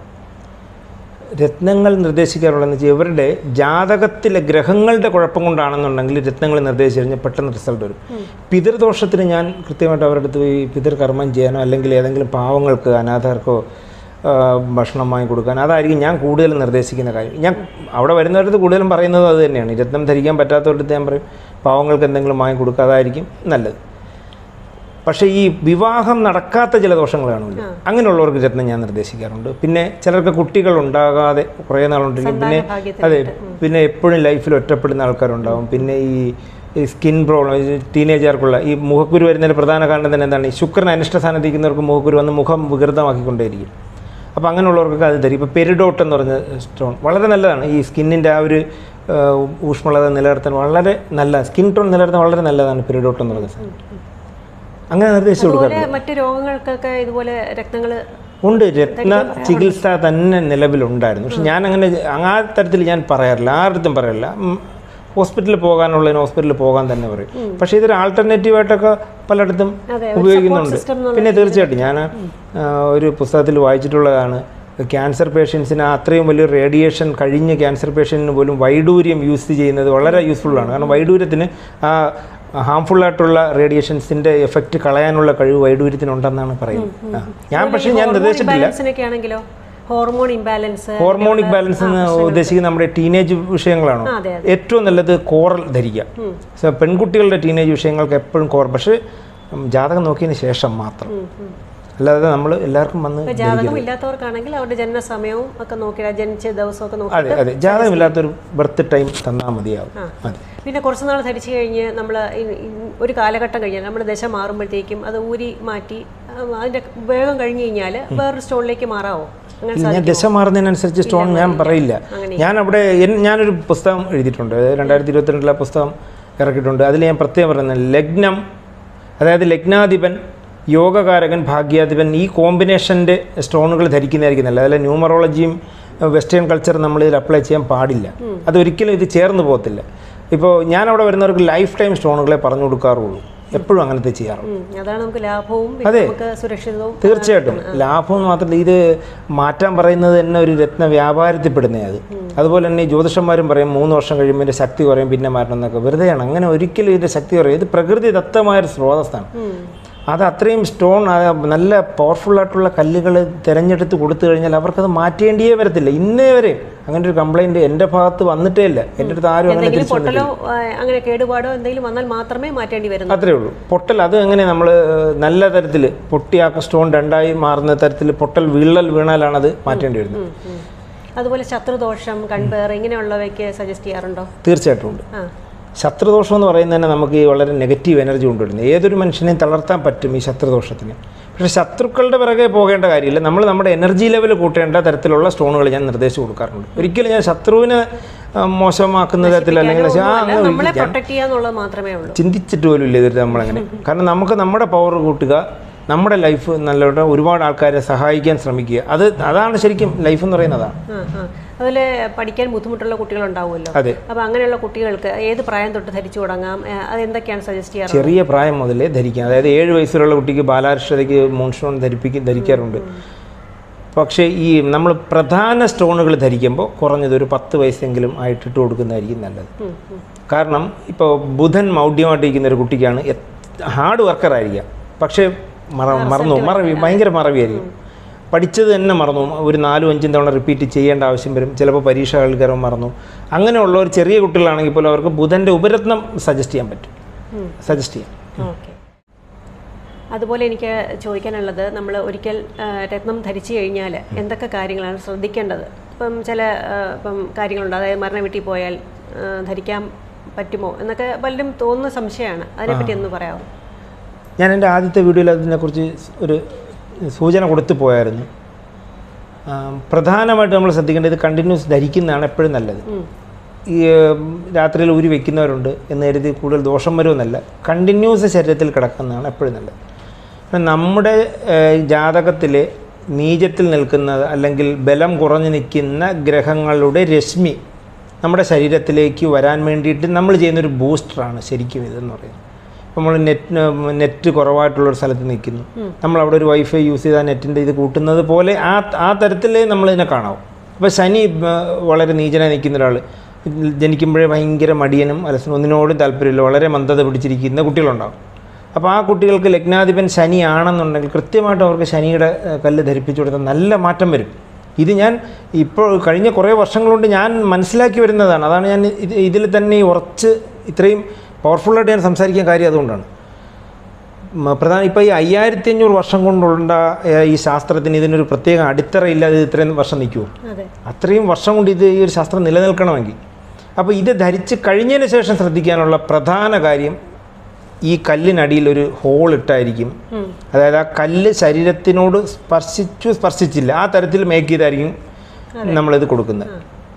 രത്നങ്ങൾ നിർദ്ദേശിക്കാറുള്ളതെന്ന് വെച്ചാൽ ഇവരുടെ ജാതകത്തിലെ ഗ്രഹങ്ങളുടെ കുഴപ്പം കൊണ്ടാണെന്നുണ്ടെങ്കിൽ രത്നങ്ങൾ നിർദ്ദേശിച്ച് കഴിഞ്ഞാൽ പെട്ടെന്ന് റിസൾട്ട് വരും. പിതൃദോഷത്തിന് ഞാൻ കൃത്യമായിട്ട് അവരുടെ അടുത്ത് പോയി പിതൃകർമ്മം ചെയ്യാനോ അല്ലെങ്കിൽ ഏതെങ്കിലും പാവങ്ങൾക്ക് അനാഥർക്കോ ഭക്ഷണം വാങ്ങി കൊടുക്കാൻ, അതായിരിക്കും ഞാൻ കൂടുതലും നിർദ്ദേശിക്കുന്ന കാര്യം. ഞാൻ അവിടെ വരുന്നവരടുത്ത് കൂടുതലും പറയുന്നത് അത് തന്നെയാണ്. രത്നം ധരിക്കാൻ പറ്റാത്തവരടുത്ത് ഞാൻ പറയും പാവങ്ങൾക്ക് എന്തെങ്കിലും വാങ്ങി കൊടുക്കുക, അതായിരിക്കും നല്ലത്. പക്ഷേ ഈ വിവാഹം നടക്കാത്ത ചില ദോഷങ്ങൾ കാണില്ല, അങ്ങനെയുള്ളവർക്ക് രത്നം ഞാൻ നിർദ്ദേശിക്കാറുണ്ട്. പിന്നെ ചിലർക്ക് കുട്ടികൾ ഉണ്ടാകാതെ കുറേ നാളുണ്ടെങ്കിൽ പിന്നെ എപ്പോഴും ലൈഫിൽ ഒറ്റപ്പെടുന്ന ആൾക്കാരുണ്ടാവും. പിന്നെ ഈ സ്കിൻ പ്രോബ്ലം, ടീനേജർക്കുള്ള ഈ മുഖക്കുരു വരുന്നതിന് പ്രധാന കാരണം തന്നെ എന്താണ്? ഈ ശുക്രൻ അനിഷ്ട സ്ഥാനത്തിരിക്കുന്നവർക്ക് മുഖക്കുരു വന്ന് മുഖം വികൃതമാക്കിക്കൊണ്ടേയിരിക്കും. അപ്പോൾ അങ്ങനെയുള്ളവർക്കൊക്കെ അത് ധരിക്കും. ഇപ്പോൾ പെരിഡോട്ട് എന്ന് പറഞ്ഞ സ്റ്റോൺ വളരെ നല്ലതാണ്. ഈ സ്കിന്നിൻ്റെ ആ ഒരു ഊഷ്മളത നിലനിർത്താൻ വളരെ നല്ല, സ്കിൻ ടോൺ നിലനിർത്താൻ വളരെ നല്ലതാണ് പെരിഡോട്ട് എന്ന് പറഞ്ഞ സാധനം. അങ്ങനെ നിർദ്ദേശിച്ചു കൊടുക്കാറുണ്ട്. മറ്റു രോഗങ്ങൾക്കൊക്കെ ഇതുപോലെ രത്നങ്ങൾ ഉണ്ട്. രത്ന ചികിത്സ തന്നെ നിലവിലുണ്ടായിരുന്നു. പക്ഷെ ഞാൻ അങ്ങനെ ആ തരത്തിൽ ഞാൻ പറയാറില്ല, ആരുടെ പറയാറില്ല. ഹോസ്പിറ്റലിൽ പോകാനുള്ളതിന് ഹോസ്പിറ്റലിൽ പോകാൻ തന്നെ പറയും. പക്ഷേ ഇതൊരു ആൾട്ടർനേറ്റീവായിട്ടൊക്കെ പലയിടത്തും ഉപയോഗിക്കുന്നുണ്ട്. പിന്നെ തീർച്ചയായിട്ടും ഞാൻ ഒരു പുസ്തകത്തിൽ വായിച്ചിട്ടുള്ളതാണ്, ക്യാൻസർ പേഷ്യൻസിന് അത്രയും വലിയൊരു റേഡിയേഷൻ കഴിഞ്ഞ ക്യാൻസർ പേഷ്യൻറ്റിന് പോലും വൈഡൂര്യം യൂസ് ചെയ്യുന്നത് വളരെ യൂസ്ഫുള്ളാണ്. കാരണം വൈഡൂര്യത്തിന് ആ ഹാംഫുള്ളായിട്ടുള്ള റേഡിയേഷൻസിൻ്റെ എഫക്റ്റ് കളയാനുള്ള കഴിവ് വൈഡൂര്യത്തിനുണ്ടെന്നാണ് പറയുന്നത്. ഞാൻ നിർദ്ദേശിച്ചിട്ടില്ല. ഹോർമോണിക് ബാലൻസ് എന്ന് ഉദ്ദേശിക്കുന്നത് നമ്മുടെ ടീനേജ് വിഷയങ്ങളാണോ? ഏറ്റവും നല്ലത് കോറൽ ധരിക്കുക. പെൺകുട്ടികളുടെ ടീനേജ് വിഷയങ്ങൾക്ക് എപ്പോഴും കോറൽ, പക്ഷേ ജാതകം നോക്കിയതിന് ശേഷം മാത്രം, അല്ലാതെ നമ്മൾ എല്ലാവർക്കും വന്ന് ജാതകമില്ലാത്തവർക്കാണെങ്കിൽ അവരുടെ ജനനസമയവും ഒക്കെ നോക്കി, ജനിച്ച ദിവസമൊക്കെ നോക്കി. അതെ, ജാതകമില്ലാത്തൊരു ബർത്ത് ടൈം തന്നാൽ മതിയാവും. പിന്നെ കുറച്ച് നാൾ ധരിച്ചു കഴിഞ്ഞ് നമ്മൾ ഒരു കാലഘട്ടം കഴിഞ്ഞാൽ നമ്മൾ ദശ മാറുമ്പോഴത്തേക്കും അത് ഊരി മാറ്റി അതിൻ്റെ വേഗം കഴിഞ്ഞ് കഴിഞ്ഞാൽ വേറൊരു സ്റ്റോണിലേക്ക് മാറാവോ? ഞാൻ ദശ മാറുന്നതിനനുസരിച്ച് സ്റ്റോൺ ഞാൻ പറയില്ല. ഞാനൊരു പുസ്തകം എഴുതിയിട്ടുണ്ട്, 2022 പുസ്തകം ഇറക്കിയിട്ടുണ്ട്. അതിൽ ഞാൻ പ്രത്യേകം പറയുന്നത് ലഗ്നം, അതായത് ലഗ്നാധിപൻ, യോഗകാരകൻ, ഭാഗ്യാധിപൻ, ഈ കോമ്പിനേഷൻ്റെ സ്റ്റോണുകൾ ധരിക്കുന്നതായിരിക്കും നല്ലത്. അതിൽ ന്യൂമറോളജിയും വെസ്റ്റേൺ കൾച്ചർ നമ്മളിതിൽ അപ്ലൈ ചെയ്യാൻ പാടില്ല. അതൊരിക്കലും ഇത് ചേർന്ന് പോകത്തില്ല. ഇപ്പോൾ ഞാൻ അവിടെ വരുന്നവർക്ക് ലൈഫ് ടൈം സ്റ്റോണുകളെ പറഞ്ഞു കൊടുക്കാറുള്ളൂ. എപ്പോഴും അങ്ങനത്തെ ചെയ്യാറുള്ളൂ. അതാണ് നമുക്ക് ലാഭവും സുരക്ഷിതവും. തീർച്ചയായിട്ടും ലാഭവും മാത്രമല്ല, ഇത് മാറ്റാൻ പറയുന്നത് തന്നെ ഒരു രത്ന വ്യാപാരത്തിൽപ്പെടുന്നേ. അതുപോലെ തന്നെ ഈ ജ്യോതിഷന്മാരും പറയും 3 വർഷം കഴിയുമ്പോൾ ഇതിൻ്റെ ശക്തി കുറയും, പിന്നെ മാറ്റണം എന്നൊക്കെ. വെറുതെയാണ്. അങ്ങനെ ഒരിക്കലും ഇതിൻ്റെ ശക്തി കുറയും. ഇത് പ്രകൃതി ദത്തമായൊരു സ്രോതസ്സാണ്. അത് അത്രയും സ്റ്റോൺ നല്ല പവർഫുള്ളായിട്ടുള്ള കല്ലുകൾ തിരഞ്ഞെടുത്ത് കൊടുത്തു കഴിഞ്ഞാൽ അവർക്കത് മാറ്റേണ്ടിയേ വരത്തില്ല. ഇന്നേ വരെ അങ്ങനെ ഒരു കംപ്ലൈൻറ്റ് എൻ്റെ ഭാഗത്ത് വന്നിട്ടേ ഇല്ല. എൻ്റെ അടുത്ത് ആരും അങ്ങനെ തിരിച്ചു പൊട്ടലോ അങ്ങനെ കേടുപാടോ എന്തെങ്കിലും വന്നാൽ മാത്രമേ മാറ്റേണ്ടി വരും. അത്രേ ഉള്ളൂ. പൊട്ടൽ അത് എങ്ങനെ നമ്മൾ നല്ല തരത്തിൽ പൊട്ടിയ സ്റ്റോൺ രണ്ടായി മാറുന്ന തരത്തിൽ പൊട്ടൽ വീണാലാണ് അത് മാറ്റേണ്ടി വരുന്നത്. അതുപോലെ ശത്രുദോഷം, കൺപേർ ഇങ്ങനെയുള്ളവയ്ക്ക് സജസ്റ്റ് ചെയ്യാറുണ്ടോ? തീർച്ചയായിട്ടും ഉണ്ട്. ശത്രുദോഷം എന്ന് പറയുന്നത് തന്നെ നമുക്ക് ഈ വളരെ നെഗറ്റീവ് എനർജി കൊണ്ടുവരുന്നത്. ഏതൊരു മനുഷ്യനെയും തളർത്താൻ പറ്റും ഈ ശത്രുദോഷത്തിന്. പക്ഷേ ശത്രുക്കളുടെ പിറകെ പോകേണ്ട കാര്യമില്ല. നമ്മൾ നമ്മുടെ എനർജി ലെവൽ കൂട്ടേണ്ട തരത്തിലുള്ള സ്റ്റോണുകൾ ഞാൻ നിർദ്ദേശിച്ച് കൊടുക്കാറുണ്ട്. ഒരിക്കലും ഞാൻ ശത്രുവിനെ മോശമാക്കുന്ന തരത്തിൽ അല്ലെങ്കിൽ ചിന്തിച്ചിട്ട് പോലും ഇല്ല ഇത് നമ്മളങ്ങനെ. കാരണം നമുക്ക് നമ്മുടെ പവർ കൂട്ടുക, നമ്മുടെ ലൈഫ് നല്ലോണം ഒരുപാട് ആൾക്കാരെ സഹായിക്കാൻ ശ്രമിക്കുക. അതാണ് ശരിക്കും ലൈഫ് എന്ന് പറയുന്നത്. അതുപോലെ പഠിക്കാൻ ബുദ്ധിമുട്ടുള്ള കുട്ടികളുണ്ടാവുമല്ലോ. അതെ. അപ്പോൾ അങ്ങനെയുള്ള കുട്ടികൾക്ക് ഏത് പ്രായം തൊട്ട് ധരിച്ചു തുടങ്ങാം? അത് എന്തൊക്കെയാണ് സജസ്റ്റ് ചെയ്യാറ്? ചെറിയ പ്രായം മുതലേ ധരിക്കാം. അതായത് 7 വയസ്സുള്ള കുട്ടിക്ക് ബാലാരിഷ്ടതയ്ക്ക് മൂൺസ്റ്റോൺ ധരിക്കാറുണ്ട്. പക്ഷേ ഈ നമ്മൾ പ്രധാന സ്റ്റോണുകൾ ധരിക്കുമ്പോൾ കുറഞ്ഞതൊരു 10 വയസ്സെങ്കിലും ആയിട്ടിട്ട് കൊടുക്കുന്നതായിരിക്കും നല്ലത്. കാരണം ഇപ്പോൾ ബുധൻ മൗഢ്യമായിട്ടിരിക്കുന്ന ഒരു കുട്ടിക്കാണ് ഹാർഡ് വർക്കറായിരിക്കാം, പക്ഷേ ഭയങ്കര മറവിയായിരിക്കും. പഠിച്ചത് തന്നെ മറന്നു, ഒരു 4-5 തവണ റിപ്പീറ്റ് ചെയ്യേണ്ട ആവശ്യം വരും. ചിലപ്പോൾ പരീക്ഷകൾ കയറും മറന്നു. അങ്ങനെയുള്ള ഒരു ചെറിയ കുട്ടികളാണെങ്കിൽ പോലും അവർക്ക് ബുധൻ്റെ ഉപരത്നം സജസ്റ്റ് ചെയ്യാൻ. ഓക്കെ. അതുപോലെ എനിക്ക് ചോദിക്കാനുള്ളത്, നമ്മൾ ഒരിക്കൽ രത്നം ധരിച്ചു കഴിഞ്ഞാൽ എന്തൊക്കെ കാര്യങ്ങളാണ് ശ്രദ്ധിക്കേണ്ടത്? ഇപ്പം കാര്യങ്ങളുണ്ട്, അതായത് മരണ വീട്ടിൽ പോയാൽ ധരിക്കാൻ പറ്റുമോ എന്നൊക്കെ പലരും തോന്നുന്ന സംശയമാണ്. അതിനെപ്പറ്റി ഒന്ന് പറയാമോ? ഞാൻ എൻ്റെ ആദ്യത്തെ വീഡിയോയിൽ അതിനെക്കുറിച്ച് ഒരു സൂചന കൊടുത്തു പോയായിരുന്നു. പ്രധാനമായിട്ട് നമ്മൾ ശ്രദ്ധിക്കേണ്ടത് കണ്ടിന്യൂസ് ധരിക്കുന്നതാണ് എപ്പോഴും നല്ലത്. ഈ രാത്രിയിൽ ഊരി വയ്ക്കുന്നവരുണ്ട് എന്ന് കരുതി കൂടുതൽ ദോഷം വരുമെന്നല്ല, കണ്ടിന്യൂസ് ശരീരത്തിൽ കിടക്കുന്നതാണ് എപ്പോഴും നല്ലത്. നമ്മുടെ ജാതകത്തിലെ നീചത്തിൽ നിൽക്കുന്നത് അല്ലെങ്കിൽ ബലം കുറഞ്ഞു നിൽക്കുന്ന ഗ്രഹങ്ങളുടെ രശ്മി നമ്മുടെ ശരീരത്തിലേക്ക് വരാൻ വേണ്ടിയിട്ട് നമ്മൾ ചെയ്യുന്നൊരു ബൂസ്റ്ററാണ് ശരിക്കും ഇതെന്ന് പറയുന്നത്. ഇപ്പോൾ നമ്മൾ നെറ്റ് കുറവായിട്ടുള്ളൊരു സ്ഥലത്ത് നിൽക്കുന്നു, നമ്മളവിടെ ഒരു വൈഫൈ യൂസ് ചെയ്താൽ നെറ്റിൻ്റെ ഇത് കൂട്ടുന്നത് പോലെ ആ തരത്തിൽ നമ്മളിതിനെ കാണാവും. അപ്പോൾ ശനി വളരെ നീചനായി നിൽക്കുന്ന ഒരാൾ ജനിക്കുമ്പോഴേ ഭയങ്കര മടിയനും അലസനും ഒന്നിനോടും താല്പര്യമില്ല, വളരെ മന്ദത പിടിച്ചിരിക്കുന്ന കുട്ടികളുണ്ടാകും. അപ്പോൾ ആ കുട്ടികൾക്ക് ലഗ്നാധിപൻ ശനിയാണെന്നുണ്ടെങ്കിൽ കൃത്യമായിട്ട് അവർക്ക് ശനിയുടെ കല്ല് ധരിപ്പിച്ചു കൊടുത്താൽ നല്ല മാറ്റം വരും. ഇത് ഞാൻ ഇപ്പോൾ കഴിഞ്ഞ കുറേ വർഷങ്ങൾ കൊണ്ട് ഞാൻ മനസ്സിലാക്കി വരുന്നതാണ്. അതാണ് ഞാൻ ഇതിൽ തന്നെ ഉറച്ച് ഇത്രയും പവർഫുള്ളായിട്ട് ഞാൻ സംസാരിക്കാൻ കാര്യം അതുകൊണ്ടാണ്. ഇപ്പോൾ ഈ 5500 വർഷം കൊണ്ടുള്ള ഈ ശാസ്ത്രത്തിന് ഇതിനൊരു പ്രത്യേക അടിത്തറയില്ലാതെ ഇത്രയും വർഷം നിൽക്കുമോ? അത്രയും വർഷം കൊണ്ട് ഈ ഒരു ശാസ്ത്രം നിലനിൽക്കണമെങ്കിൽ. അപ്പോൾ ഇത് ധരിച്ച് കഴിഞ്ഞതിന് ശേഷം ശ്രദ്ധിക്കാനുള്ള പ്രധാന കാര്യം, ഈ കല്ലിനടിയിൽ ഒരു ഹോൾ ഇട്ടായിരിക്കും. അതായത് ആ കല്ല് ശരീരത്തിനോട് സ്പർശിച്ചില്ല ആ തരത്തിൽ മേക്ക് ചെയ്തായിരിക്കും നമ്മളിത് കൊടുക്കുന്നത്.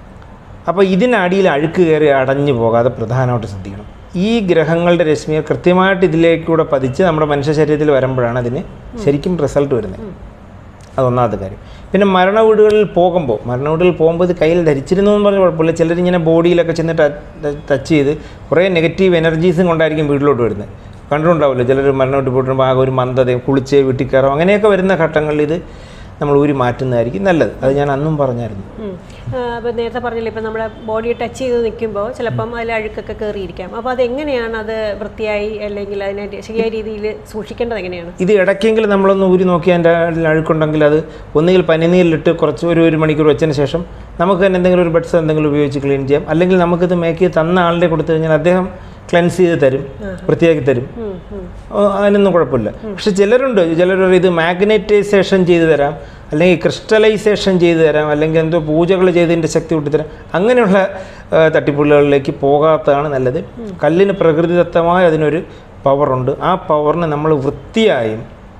അപ്പോൾ ഇതിനടിയിൽ അഴുക്ക് കയറി അടഞ്ഞു പോകാതെ പ്രധാനമായിട്ട് ശ്രദ്ധിക്കണം. ഈ ഗ്രഹങ്ങളുടെ രശ്മിയെ കൃത്യമായിട്ട് ഇതിലേക്കൂടെ പതിച്ച് നമ്മുടെ മനുഷ്യ ശരീരത്തിൽ വരുമ്പോഴാണ് അതിന് ശരിക്കും റിസൾട്ട് വരുന്നത്. അതൊന്നാമത്തെ കാര്യം. പിന്നെ മരണ വീടുകളിൽ പോകുമ്പോൾ ഇത് കയ്യിൽ ധരിച്ചിരുന്നു എന്ന് പറഞ്ഞാൽ കുഴപ്പമില്ല. ചിലരിങ്ങനെ ബോഡിയിലൊക്കെ ചെന്ന് ടച്ച് ചെയ്ത് കുറേ നെഗറ്റീവ് എനർജീസും കൊണ്ടായിരിക്കും വീട്ടിലോട്ട് വരുന്നത്. കണ്ടിട്ടുണ്ടാവില്ല, ചിലർ മരണ വീട്ടിൽ പോയിട്ടുമ്പോൾ ആകെ ഒരു മന്ദതയും കുളിച്ച് വീട്ടിൽ കയറും, അങ്ങനെയൊക്കെ വരുന്ന ഘട്ടങ്ങളിൽ ഇത് നമ്മൾ ഊരി മാറ്റുന്നതായിരിക്കും നല്ലത്. അത് ഞാൻ അന്നും പറഞ്ഞായിരുന്നു. അപ്പോൾ നേരത്തെ പറഞ്ഞില്ല, ഇപ്പം നമ്മുടെ ബോഡി ടച്ച് ചെയ്ത് നിൽക്കുമ്പോൾ ചിലപ്പം അതിൽ അഴുക്കൊക്കെ കയറിയിരിക്കാം. അപ്പോൾ അതെങ്ങനെയാണ് അത് വൃത്തിയായി അല്ലെങ്കിൽ അതിനെ ശരിയായ രീതിയിൽ സൂക്ഷിക്കേണ്ടത് എങ്ങനെയാണ്? ഇത് ഇടയ്ക്കെങ്കിലും നമ്മളൊന്ന് ഊരി നോക്കിയാൽ അതിൻ്റെ അഴുക്കുണ്ടെങ്കിൽ അത് ഒന്നുകിൽ പനിനീരിലിട്ട് കുറച്ച് ഒരു മണിക്കൂർ വെച്ചതിന് ശേഷം നമുക്ക് തന്നെ എന്തെങ്കിലും ഒരു ബഡ്സ് എന്തെങ്കിലും ഉപയോഗിച്ച് ക്ലീൻ ചെയ്യാം. അല്ലെങ്കിൽ നമുക്കിത് മേക്ക് ചെയ്ത് തന്ന ആളുടെ കൊടുത്തു കഴിഞ്ഞാൽ അദ്ദേഹം ക്ലെൻസ് ചെയ്ത് തരും, വൃത്തിയാക്കി തരും, അതിനൊന്നും കുഴപ്പമില്ല. പക്ഷെ ചിലർ ഇത് മാഗ്നറ്റൈസേഷൻ ചെയ്ത് തരാം, അല്ലെങ്കിൽ ക്രിസ്റ്റലൈസേഷൻ ചെയ്ത് തരാം, അല്ലെങ്കിൽ എന്തോ പൂജകൾ ചെയ്തതിൻ്റെ ശക്തി കൂട്ടിത്തരാം, അങ്ങനെയുള്ള തട്ടിപ്പുള്ളികളിലേക്ക് പോകാത്തതാണ് നല്ലത്. കല്ലിന് പ്രകൃതിദത്തമായ അതിനൊരു പവറുണ്ട്. ആ പവറിനെ നമ്മൾ വൃത്തിയായും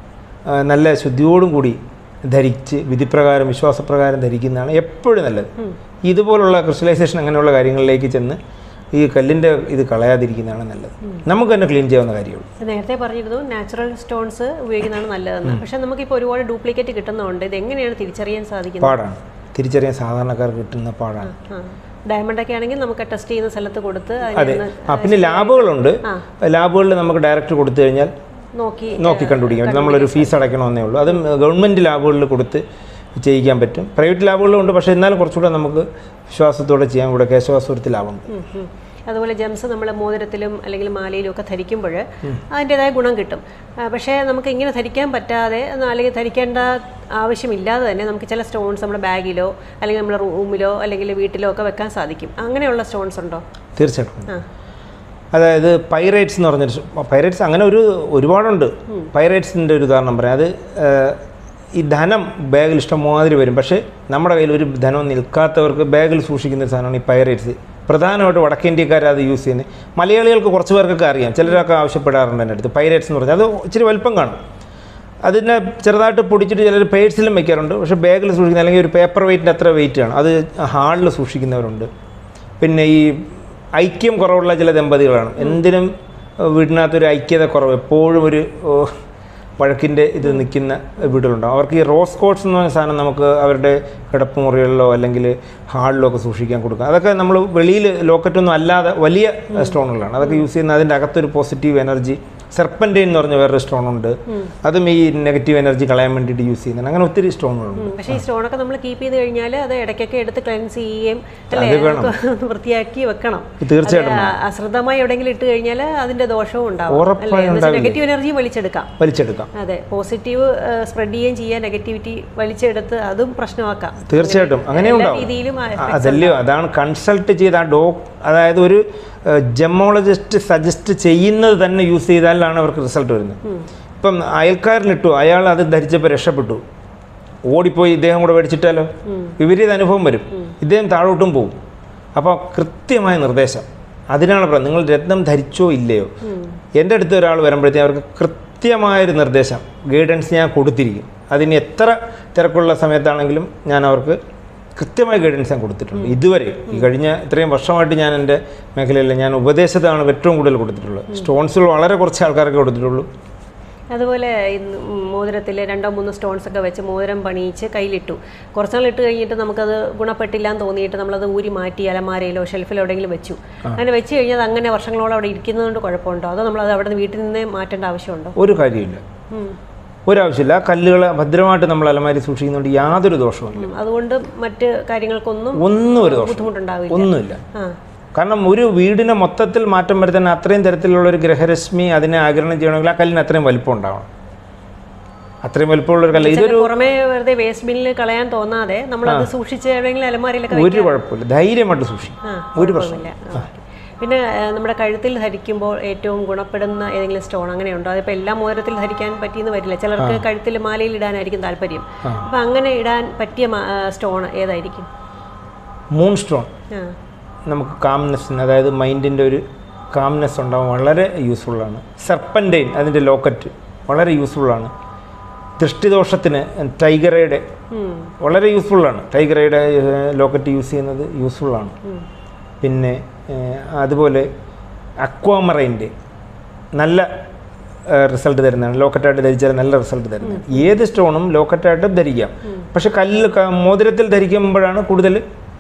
നല്ല ശുദ്ധിയോടും കൂടി ധരിച്ച് വിധിപ്രകാരം വിശ്വാസപ്രകാരം ധരിക്കുന്നതാണ് എപ്പോഴും നല്ലത്. ഇതുപോലുള്ള ക്രിസ്റ്റലൈസേഷൻ അങ്ങനെയുള്ള കാര്യങ്ങളിലേക്ക് ചെന്ന് ഈ കല്ലിൻ്റെ ഇത് കളയാതിരിക്കുന്നതാണ് നല്ലത്. നമുക്ക് തന്നെ ക്ലീൻ ചെയ്യാവുന്ന കാര്യമുള്ളൂ. നേരത്തെ പറഞ്ഞിരുന്നു നാച്ചുറൽ സ്റ്റോൺസ് ഉപയോഗിക്കുന്നതാണ് നല്ലതെന്ന്. പക്ഷേ നമുക്കിപ്പോൾ ഒരുപാട് ഡ്യൂപ്ലിക്കേറ്റ് കിട്ടുന്നതുകൊണ്ട് ഇത് എങ്ങനെയാണ് തിരിച്ചറിയാൻ സാധിക്കുന്നത്? പാടാണ്, തിരിച്ചറിയാൻ സാധാരണക്കാർക്ക് കിട്ടുന്ന പാടാണ്. ഡയമണ്ട് ഒക്കെ ആണെങ്കിൽ നമുക്ക് ടെസ്റ്റ് ചെയ്യുന്ന സ്ഥലത്ത് കൊടുത്ത്. അതെ. പിന്നെ ലാബുകളുണ്ട്. ലാബുകളിൽ നമുക്ക് ഡയറക്റ്റ് കൊടുത്തു കഴിഞ്ഞാൽ നോക്കി കണ്ടുപിടിക്കാൻ പറ്റും. നമ്മളൊരു ഫീസ് അടയ്ക്കണമെന്നേ ഉള്ളൂ. അതും ഗവൺമെൻറ് ലാബുകളിൽ കൊടുത്ത് ചെയ്യിക്കാൻ പറ്റും. പ്രൈവറ്റ് ലാബുകളും ഉണ്ട്, പക്ഷേ എന്നാലും കുറച്ചുകൂടെ നമുക്ക് വിശ്വാസത്തോടെ ചെയ്യാൻ കൂടെ കേശവാസുരത്തിൽ ലാഭമുണ്ട്. അതുപോലെ ജെംസ് നമ്മൾ മോതിരത്തിലും അല്ലെങ്കിൽ മാലയിലും ഒക്കെ ധരിക്കുമ്പോൾ അതിൻ്റെതായ ഗുണം കിട്ടും. പക്ഷേ നമുക്ക് ഇങ്ങനെ ധരിക്കാൻ പറ്റാതെ അല്ലെങ്കിൽ ധരിക്കേണ്ട ആവശ്യമില്ലാതെ തന്നെ നമുക്ക് ചില സ്റ്റോൺസ് നമ്മുടെ ബാഗിലോ അല്ലെങ്കിൽ നമ്മുടെ റൂമിലോ അല്ലെങ്കിൽ വീട്ടിലോ ഒക്കെ വെക്കാൻ സാധിക്കും. അങ്ങനെയുള്ള സ്റ്റോൺസ് ഉണ്ടോ? തീർച്ചയായിട്ടും. അതായത് പൈറേറ്റ്സ് എന്ന് പറഞ്ഞൊരു പൈറേറ്റ്സ് അങ്ങനെ ഒരുപാടുണ്ട്. പൈറേറ്റ്സിൻ്റെ ഒരു ഉദാഹരണം പറയാം. അത് ഈ ധനം ബാഗിൽ ഇഷ്ടംമാതിരി വരും, പക്ഷേ നമ്മുടെ കയ്യിൽ ഒരു ധനം നിൽക്കാത്തവർക്ക് ബാഗിൽ സൂക്ഷിക്കുന്ന സാധനമാണ് ഈ പൈറേറ്റ്സ്. പ്രധാനമായിട്ട് വടക്കേന്ത്യക്കാർ അത് യൂസ് ചെയ്യുന്നത്. മലയാളികൾക്ക് കുറച്ച് പേർക്കൊക്കെ അറിയാം, ചിലരൊക്കെ ആവശ്യപ്പെടാറുണ്ട് എൻ്റെ അടുത്ത്. പൈറേറ്റ്സ് എന്ന് പറഞ്ഞാൽ അത് ഇച്ചിരി വലിപ്പം കാണും. അതിനെ ചെറുതായിട്ട് പൊടിച്ചിട്ട് ചിലർ പേഴ്സിലും വയ്ക്കാറുണ്ട്, പക്ഷേ ബാഗിൽ സൂക്ഷിക്കുന്ന അല്ലെങ്കിൽ ഒരു പേപ്പർ വെയ്റ്റിൻ്റെ അത്ര വെയിറ്റ് ആണ്. അത് ഹാളിൽ സൂക്ഷിക്കുന്നവരുണ്ട്. പിന്നെ ഈ ഐക്യം കുറവുള്ള ചില ദമ്പതികളാണ്. എന്തിനും വീടിനകത്തൊരു ഐക്യത കുറവ്, എപ്പോഴും ഒരു വഴക്കിൻ്റെ ഇത് നിൽക്കുന്ന വീടുകളുണ്ടാവും. അവർക്ക് ഈ റോസ് കോട്ട്സ് എന്ന് പറഞ്ഞ സാധനം നമുക്ക് അവരുടെ കിടപ്പുമുറികളിലോ അല്ലെങ്കിൽ ഹാളിലോ ഒക്കെ സൂക്ഷിക്കാൻ കൊടുക്കാം. അതൊക്കെ നമ്മൾ വെളിയിൽ ലോക്കറ്റൊന്നും അല്ലാതെ വലിയ സ്റ്റോണുകളാണ്. അതൊക്കെ യൂസ് ചെയ്യുന്ന അതിൻ്റെ അകത്തൊരു പോസിറ്റീവ് എനർജി. സെർപ്പൻറ്റൈൻ എന്ന് പറഞ്ഞ വേറൊരു സ്റ്റോൺ ഉണ്ട്, അതും ഈ നെഗറ്റീവ് എനർജി കളയാൻ വേണ്ടിയിട്ട് യൂസ് ചെയ്യുന്നത്. അങ്ങനെ ഒത്തിരി സ്റ്റോണുകളുണ്ട്. പക്ഷേ ഈ സ്റ്റോണൊക്കെ നമ്മൾ കീപ്പ് ചെയ്ത് കഴിഞ്ഞാൽ അത് ഇടയ്ക്കൊക്കെ എടുത്ത് ക്ലെൻസ് ചെയ്യുകയും വൃത്തിയാക്കി വെക്കണം. തീർച്ചയായിട്ടും. അശ്രദ്ധമായി എവിടെയെങ്കിലും ഇട്ട് കഴിഞ്ഞാൽ അതിന്റെ ദോഷവും ഉണ്ടാവും. നെഗറ്റീവ് എനർജിയും വലിച്ചെടുക്കാം. അതെ, പോസിറ്റീവ് സ്പ്രെഡ് ചെയ്യുകയും ചെയ്യാൻ, നെഗറ്റിവിറ്റി വലിച്ചെടുത്ത് അതും പ്രശ്നമാക്കാം. തീർച്ചയായിട്ടും രീതിയിലും അതല്ലയോ, അതാണ് കൺസൾട്ട് ചെയ്ത് അതായത് ഒരു ജെമ്മോളജിസ്റ്റ് സജസ്റ്റ് ചെയ്യുന്നത് തന്നെ യൂസ് ചെയ്താലാണ് അവർക്ക് റിസൾട്ട് വരുന്നത്. ഇപ്പം അയൽക്കാരനിട്ടു, അയാൾ അത് ധരിച്ചപ്പോൾ രക്ഷപ്പെട്ടു, ഓടിപ്പോയി ഇദ്ദേഹം കൂടെ മേടിച്ചിട്ടാലോ വിപരീത അനുഭവം വരും, ഇദ്ദേഹം താഴോട്ടും പോകും. അപ്പോൾ കൃത്യമായ നിർദ്ദേശം, അതിനാണ് പറയുന്നത്. നിങ്ങൾ രത്നം ധരിച്ചോ ഇല്ലയോ, എൻ്റെ അടുത്ത് ഒരാൾ വരുമ്പോഴത്തേക്കും അവർക്ക് കൃത്യമായൊരു നിർദ്ദേശം, ഗൈഡൻസ് ഞാൻ കൊടുത്തിരിക്കും. അതിന് എത്ര തിരക്കുള്ള സമയത്താണെങ്കിലും ഞാൻ അവർക്ക് കൃത്യമായ ഗൈഡൻസ് ഞാൻ കൊടുത്തിട്ടുണ്ട്. ഇതുവരെ ഈ കഴിഞ്ഞ ഇത്രയും വർഷമായിട്ട് ഞാൻ എൻ്റെ മേഖലയിൽ ഞാൻ ഉപദേശത്താണ് ഏറ്റവും കൂടുതൽ കൊടുത്തിട്ടുള്ളത്. സ്റ്റോൺസുകൾ വളരെ കുറച്ച് ആൾക്കാർക്ക് കൊടുത്തിട്ടുള്ളൂ. അതുപോലെ മോതിരത്തിൽ 2-3 സ്റ്റോൺസ് ഒക്കെ വെച്ച് മോതിരം പണിയിച്ച് കയ്യിലിട്ടു, കുറച്ച് നാൾ ഇട്ട് കഴിഞ്ഞിട്ട് നമുക്കത് ഗുണപ്പെട്ടില്ല എന്ന് തോന്നിയിട്ട് നമ്മളത് ഊരി മാറ്റി അലമാരയിലോ ഷെൽഫിലോ എവിടെയെങ്കിലും വെച്ചു. അങ്ങനെ വെച്ച് കഴിഞ്ഞാൽ അങ്ങനെ വർഷങ്ങളോളം അവിടെ ഇരിക്കുന്നതുകൊണ്ട് കുഴപ്പമുണ്ടോ, അതോ നമ്മളത് അവിടെ നിന്ന് വീട്ടിൽ നിന്ന് മാറ്റേണ്ട ആവശ്യമുണ്ടോ? ഒരു കാര്യമില്ല, ഒരാവശ്യമില്ല. കല്ലുകൾ ഭദ്രമായിട്ട് നമ്മൾ അലമാരി സൂക്ഷിക്കുന്നുണ്ട്, യാതൊരു ദോഷവുമില്ല. അതുകൊണ്ട് മറ്റ് കാര്യങ്ങൾക്കൊന്നും ഒരു ബുദ്ധിമുട്ടുണ്ടാവില്ല, ഒന്നുമില്ല. കാരണം ഒരു വീടിനെ മൊത്തത്തിൽ മാറ്റം വരുത്താൻ അത്രയും തരത്തിലുള്ള ഒരു ഗ്രഹരശ്മി അതിനെ ആഗിരണം ചെയ്യണമെങ്കിൽ ആ കല്ലിന് അത്രയും വലിപ്പം ഉണ്ടാവണം. അത്രയും വലിപ്പമുള്ള ഒരു കല്ല്. ഇതൊരു പുറമേ വെറുതെ വേസ്റ്റ് ബിന്നിൽ കളയാൻ തോന്നാതെ നമ്മളത് സൂക്ഷിച്ച് അലമാരിയിലൊക്കെ ഒരു കുഴപ്പമില്ല, ധൈര്യമായിട്ട് സൂക്ഷിക്കും, ഒരു പ്രശ്നമില്ല. പിന്നെ നമ്മുടെ കഴുത്തിൽ ധരിക്കുമ്പോൾ ഏറ്റവും ഗുണപ്പെടുന്ന ഏതെങ്കിലും സ്റ്റോൺ അങ്ങനെയുണ്ടോ? അതിപ്പോൾ എല്ലാ മോതിരത്തിൽ ധരിക്കാൻ പറ്റിയെന്ന് വരില്ല, ചിലർക്ക് കഴുത്തിൽ മാലയിൽ ഇടാനായിരിക്കും താല്പര്യം. അപ്പം അങ്ങനെ ഇടാൻ പറ്റിയ സ്റ്റോൺ ഏതായിരിക്കും? Moon stone. നമുക്ക് കാംനെസ്സിന്, അതായത് മൈൻഡിൻ്റെ ഒരു കാംനെസ് ഉണ്ടാവും, വളരെ യൂസ്ഫുള്ളാണ്. സെർപ്പൻറ്റൈൻ അതിൻ്റെ ലോക്കറ്റ് വളരെ യൂസ്ഫുള്ളാണ്. ദൃഷ്ടിദോഷത്തിന് ടൈഗറയുടെ വളരെ യൂസ്ഫുള്ളാണ്. ടൈഗറയുടെ ലോക്കറ്റ് യൂസ് ചെയ്യുന്നത് യൂസ്ഫുള്ളാണ്. പിന്നെ അതുപോലെ അക്വാമറൈൻ്റെ നല്ല റിസൾട്ട് തരുന്നതാണ്. ലോക്കറ്റായിട്ട് ധരിച്ചാൽ നല്ല റിസൾട്ട് തരുന്നതാണ്. ഏത് സ്റ്റോണും ലോക്കറ്റായിട്ട് ധരിക്കാം, പക്ഷെ മോതിരത്തിൽ ധരിക്കുമ്പോഴാണ് കൂടുതൽ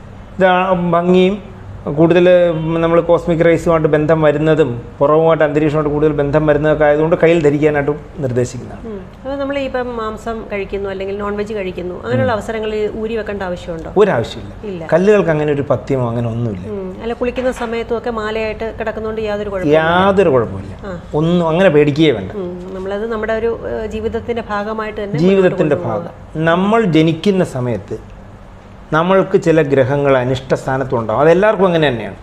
ഭംഗിയും കൂടുതൽ നമ്മൾ കോസ്മിക് റേസുമായിട്ട് ബന്ധം വരുന്നതും പുറവുമായിട്ട് അന്തരീക്ഷമായിട്ട് കൂടുതൽ ബന്ധം വരുന്നതൊക്കെ ആയതുകൊണ്ട് കയ്യിൽ ധരിക്കാനായിട്ടും നിർദ്ദേശിക്കുന്നതാണ്. അപ്പോൾ നമ്മൾ ഇപ്പം മാംസം കഴിക്കുന്നു അല്ലെങ്കിൽ നോൺ വെജ് കഴിക്കുന്നു, അങ്ങനെയുള്ള അവസരങ്ങളിൽ ഊരി വെക്കേണ്ട ആവശ്യമുണ്ടോ? ഒരാവശ്യമില്ല. കല്ലുകൾക്ക് അങ്ങനെ ഒരു പത്യമോ അങ്ങനെ ഒന്നുമില്ല. അല്ല, കുളിക്കുന്ന സമയത്തും ഒക്കെ മാലയായിട്ട് കിടക്കുന്നതുകൊണ്ട് യാതൊരു കുഴപ്പമില്ല. ഒന്നും അങ്ങനെ പേടിക്കുകയേ വേണ്ട. നമ്മളത് നമ്മുടെ ഒരു ജീവിതത്തിൻ്റെ ഭാഗമായിട്ട് തന്നെ, ജീവിതത്തിൻ്റെ ഭാഗം. നമ്മൾ ജനിക്കുന്ന സമയത്ത് നമ്മൾക്ക് ചില ഗ്രഹങ്ങൾ അനിഷ്ട സ്ഥാനത്തുണ്ടാകും. അതെല്ലാവർക്കും അങ്ങനെ തന്നെയാണ്.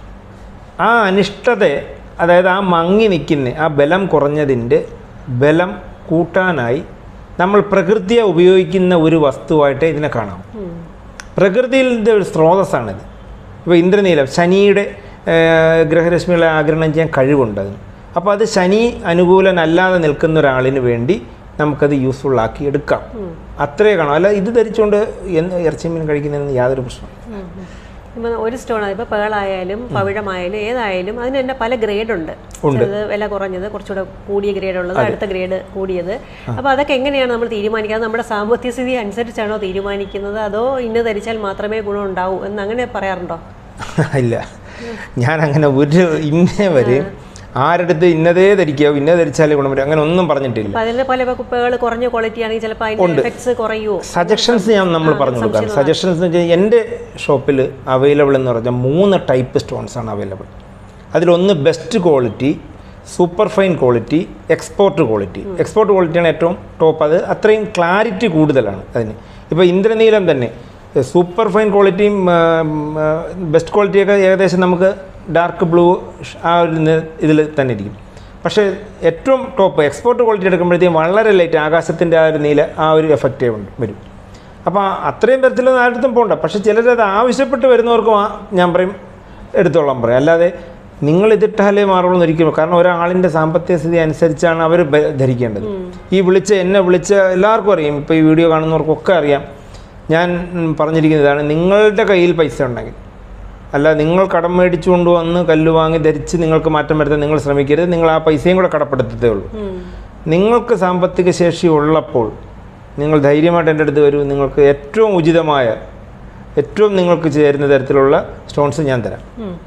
ആ അനിഷ്ടത, അതായത് ആ മങ്ങി നിൽക്കുന്ന ആ ബലം കുറഞ്ഞതിൻ്റെ ബലം കൂട്ടാനായി നമ്മൾ പ്രകൃതിയെ ഉപയോഗിക്കുന്ന ഒരു വസ്തുവായിട്ട് ഇതിനെ കാണാം. പ്രകൃതിയുടെ ഒരു സ്രോതസ്സാണിത്. ഇപ്പോൾ ഇന്ദ്രനീലം ശനിയുടെ ഗ്രഹരശ്മികളെ ആഗിരണം ചെയ്യാൻ കഴിവുണ്ട് അതിന്. അപ്പോൾ അത് ശനി അനുകൂലനല്ലാതെ നിൽക്കുന്ന ഒരാളിന് വേണ്ടി നമുക്കത് യൂസ്ഫുൾ ആക്കി എടുക്കാം. അത്രേ കാണാം. അല്ല ഇത് ധരിച്ചുകൊണ്ട് ഇറച്ചി മീൻ കഴിക്കുന്നതിന് യാതൊരു പ്രശ്നമില്ല. ഇപ്പം ഒരു സ്റ്റോൺ, ഇപ്പോൾ പേളായാലും പവിഴമായാലും ഏതായാലും അതിന് തന്നെ പല ഗ്രേഡുണ്ട്. ചിലത് വില കുറഞ്ഞത്, കുറച്ചുകൂടെ കൂടിയ ഗ്രേഡുള്ളത്, അടുത്ത ഗ്രേഡ് കൂടിയത്. അപ്പോൾ അതൊക്കെ എങ്ങനെയാണ് നമ്മൾ തീരുമാനിക്കുന്നത്? നമ്മുടെ സാമ്പത്തിക സ്ഥിതി അനുസരിച്ചാണോ തീരുമാനിക്കുന്നത്, അതോ ഇന്ന് ധരിച്ചാൽ മാത്രമേ ഗുണം ഉണ്ടാവൂ എന്ന് അങ്ങനെ പറയാറുണ്ടോ? ഇല്ല, ഞാൻ അങ്ങനെ ഒരു ഇന്നേ വരെ ആരടുത്ത് ഇന്നതേ ധരിക്കാവോ, ഇന്നത് ധരിച്ചാലേ ഗുണം വരും അങ്ങനെ ഒന്നും പറഞ്ഞിട്ടില്ല. അതിൻ്റെ പല കുപ്പകൾ കുറഞ്ഞ ക്വാളിറ്റി ആണെങ്കിൽ ചിലപ്പോൾ അതിൻ്റെ എഫക്ട്സ് കുറയുമോ? സജഷൻസ് നമ്മൾ പറഞ്ഞു കൊടുക്കാം. സജഷൻസ് എന്ന് വെച്ചാൽ എൻ്റെ ഷോപ്പിൽ അവൈലബിൾ എന്ന് പറഞ്ഞാൽ 3 ടൈപ്പ് സ്റ്റോൺസ് ആണ് അവൈലബിൾ. അതിലൊന്ന് best quality, super fine quality, export quality. Export ക്വാളിറ്റിയാണ് ഏറ്റവും ടോപ്പ്. അത് അത്രയും ക്ലാരിറ്റി കൂടുതലാണ് അതിന്. ഇപ്പോൾ ഇന്ദ്രനീലം തന്നെ സൂപ്പർ ഫൈൻ ക്വാളിറ്റിയും ബെസ്റ്റ് ക്വാളിറ്റിയൊക്കെ ഏകദേശം നമുക്ക് ഡാർക്ക് ബ്ലൂ ആ ഒരു ഇതിൽ തന്നെ ഇരിക്കും. പക്ഷേ ഏറ്റവും ടോപ്പ് എക്സ്പോർട്ട് ക്വാളിറ്റി എടുക്കുമ്പോഴത്തേക്കും വളരെ ലൈറ്റ് ആകാശത്തിൻ്റെ ആ ഒരു നീല ആ ഒരു എഫക്റ്റേ വരും. അപ്പോൾ അത്രയും തരത്തിലൊന്നും ആരുടെ പോകണ്ട. പക്ഷേ ചിലരത് ആവശ്യപ്പെട്ട് വരുന്നവർക്കും ഞാൻ പറയും എടുത്തോളാൻ പറയും. അല്ലാതെ നിങ്ങളിതിട്ടാലേ മാറുള്ളൂ എന്നൊരിക്കലും. കാരണം ഒരാളിൻ്റെ സാമ്പത്തിക സ്ഥിതി അനുസരിച്ചാണ് അവർ ധരിക്കേണ്ടത്. എന്നെ വിളിച്ച എല്ലാവർക്കും അറിയാം, ഇപ്പോൾ ഈ വീഡിയോ കാണുന്നവർക്കൊക്കെ അറിയാം. ഞാൻ പറഞ്ഞിരിക്കുന്നതാണ്, നിങ്ങളുടെ കയ്യിൽ പൈസ ഉണ്ടെങ്കിൽ, അല്ല നിങ്ങൾ കടം മേടിച്ചു കൊണ്ടുവന്ന് കല്ല് വാങ്ങി ധരിച്ച് നിങ്ങൾക്ക് മാറ്റം വരുത്താൻ നിങ്ങൾ ശ്രമിക്കരുത്. നിങ്ങൾ ആ പൈസയും കൂടെ കടപ്പെടുത്തതേ ഉള്ളൂ. നിങ്ങൾക്ക് സാമ്പത്തിക ശേഷി ഉള്ളപ്പോൾ നിങ്ങൾ ധൈര്യമായിട്ട് എൻ്റെ അടുത്ത് വരൂ. നിങ്ങൾക്ക് ഏറ്റവും ഉചിതമായ, ഏറ്റവും നിങ്ങൾക്ക് ചേരുന്ന തരത്തിലുള്ള സ്റ്റോൺസ് ഞാൻ തരാം.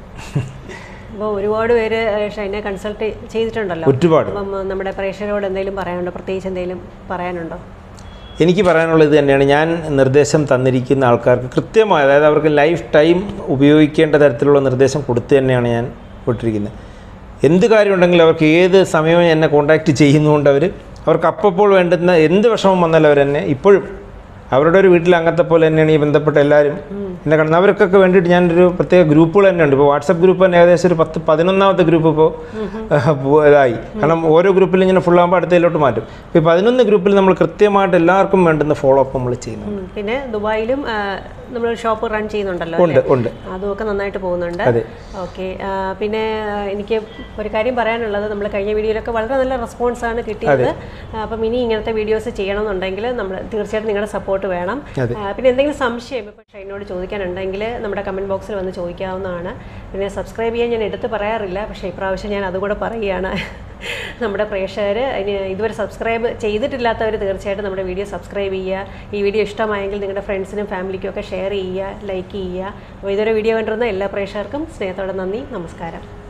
അപ്പോൾ ഒരുപാട് പേര് ഷൈനെ കൺസൾട്ട് ചെയ്തിട്ടുണ്ടല്ലോ. ഒരുപാട്. അപ്പം നമ്മുടെ പ്രേക്ഷകരോട് എന്തെങ്കിലും പറയാനുണ്ടോ? പ്രത്യേകിച്ച് എന്തെങ്കിലും പറയാനുണ്ടോ? എനിക്ക് പറയാനുള്ളത് ഇത് തന്നെയാണ്. ഞാൻ നിർദ്ദേശം തന്നിരിക്കുന്ന ആൾക്കാർക്ക് കൃത്യമായ, അതായത് അവർക്ക് ലൈഫ് ടൈം ഉപയോഗിക്കേണ്ട തരത്തിലുള്ള നിർദ്ദേശം കൊടുത്തു തന്നെയാണ് ഞാൻ വിട്ടിരിക്കുന്നത്. എന്ത് കാര്യമുണ്ടെങ്കിലും അവർക്ക് ഏത് സമയവും എന്നെ കോൺടാക്റ്റ് ചെയ്യുന്നതുകൊണ്ട് അവർക്ക് അപ്പോൾ വേണ്ടുന്ന എന്ത് വിഷമം വന്നാലും അവരെന്നെ ഇപ്പോഴും അവരുടെ ഒരു വീട്ടിൽ അംഗത്തെ പോലെ തന്നെയാണ് ഈ ബന്ധപ്പെട്ട എല്ലാവരും എന്നെ കാണുന്നത്. അവർക്കൊക്കെ വേണ്ടിയിട്ട് ഞാനൊരു പ്രത്യേക ഗ്രൂപ്പുകൾ തന്നെ ഉണ്ട്. ഇപ്പോൾ വാട്സപ്പ് ഗ്രൂപ്പ് തന്നെ ഏകദേശം ഒരു 10-11ാമത്തെ ഗ്രൂപ്പ് ഇപ്പോൾ ഇതായി. കാരണം ഓരോ ഗ്രൂപ്പിലും ഇങ്ങനെ ഫുള്ളാകുമ്പോൾ അടുത്തതിലോട്ട് മാറ്റും. ഇപ്പോൾ 11 ഗ്രൂപ്പിൽ നമ്മൾ കൃത്യമായിട്ട് എല്ലാവർക്കും വേണ്ടുന്ന ഫോളോ അപ്പ് നമ്മൾ ചെയ്യുന്നു. പിന്നെ ദുബായിലും നമ്മൾ ഷോപ്പ് റൺ ചെയ്യുന്നുണ്ടല്ലോ. ഉണ്ട്. അതുമൊക്കെ നന്നായിട്ട് പോകുന്നുണ്ട്. ഓക്കെ. പിന്നെ എനിക്ക് ഒരു കാര്യം പറയാനുള്ളത്, നമ്മൾ കഴിഞ്ഞ വീഡിയോയിലൊക്കെ വളരെ നല്ല റെസ്പോൺസാണ് കിട്ടിയത്. അപ്പം ഇനി ഇങ്ങനത്തെ വീഡിയോസ് ചെയ്യണമെന്നുണ്ടെങ്കിൽ നമ്മൾ തീർച്ചയായിട്ടും നിങ്ങളുടെ സപ്പോർട്ട് വേണം. പിന്നെ എന്തെങ്കിലും സംശയം ഇപ്പോൾ ഷൈനോട് ചോദിക്കാനുണ്ടെങ്കിൽ നമ്മുടെ കമൻറ്റ് ബോക്സിൽ വന്ന് ചോദിക്കാവുന്നതാണ്. പിന്നെ സബ്സ്ക്രൈബ് ചെയ്യാൻ ഞാൻ എടുത്ത് പറയാറില്ല, പക്ഷേ ഇപ്രാവശ്യം ഞാൻ അതുകൂടെ പറയുകയാണ്. നമ്മുടെ പ്രേക്ഷകർ ഇതുവരെ സബ്സ്ക്രൈബ് ചെയ്തിട്ടില്ലാത്തവർ തീർച്ചയായിട്ടും നമ്മുടെ വീഡിയോ സബ്സ്ക്രൈബ് ചെയ്യുക. ഈ വീഡിയോ ഇഷ്ടമായെങ്കിൽ നിങ്ങളുടെ ഫ്രണ്ട്സിനും ഫാമിലിക്കും ഒക്കെ ഷെയർ ചെയ്യുക, ലൈക്ക് ചെയ്യുക. അപ്പോൾ ഇതൊരു വീഡിയോ കണ്ടിരുന്ന എല്ലാ പ്രേക്ഷകർക്കും സ്നേഹത്തോടെ നന്ദി, നമസ്കാരം.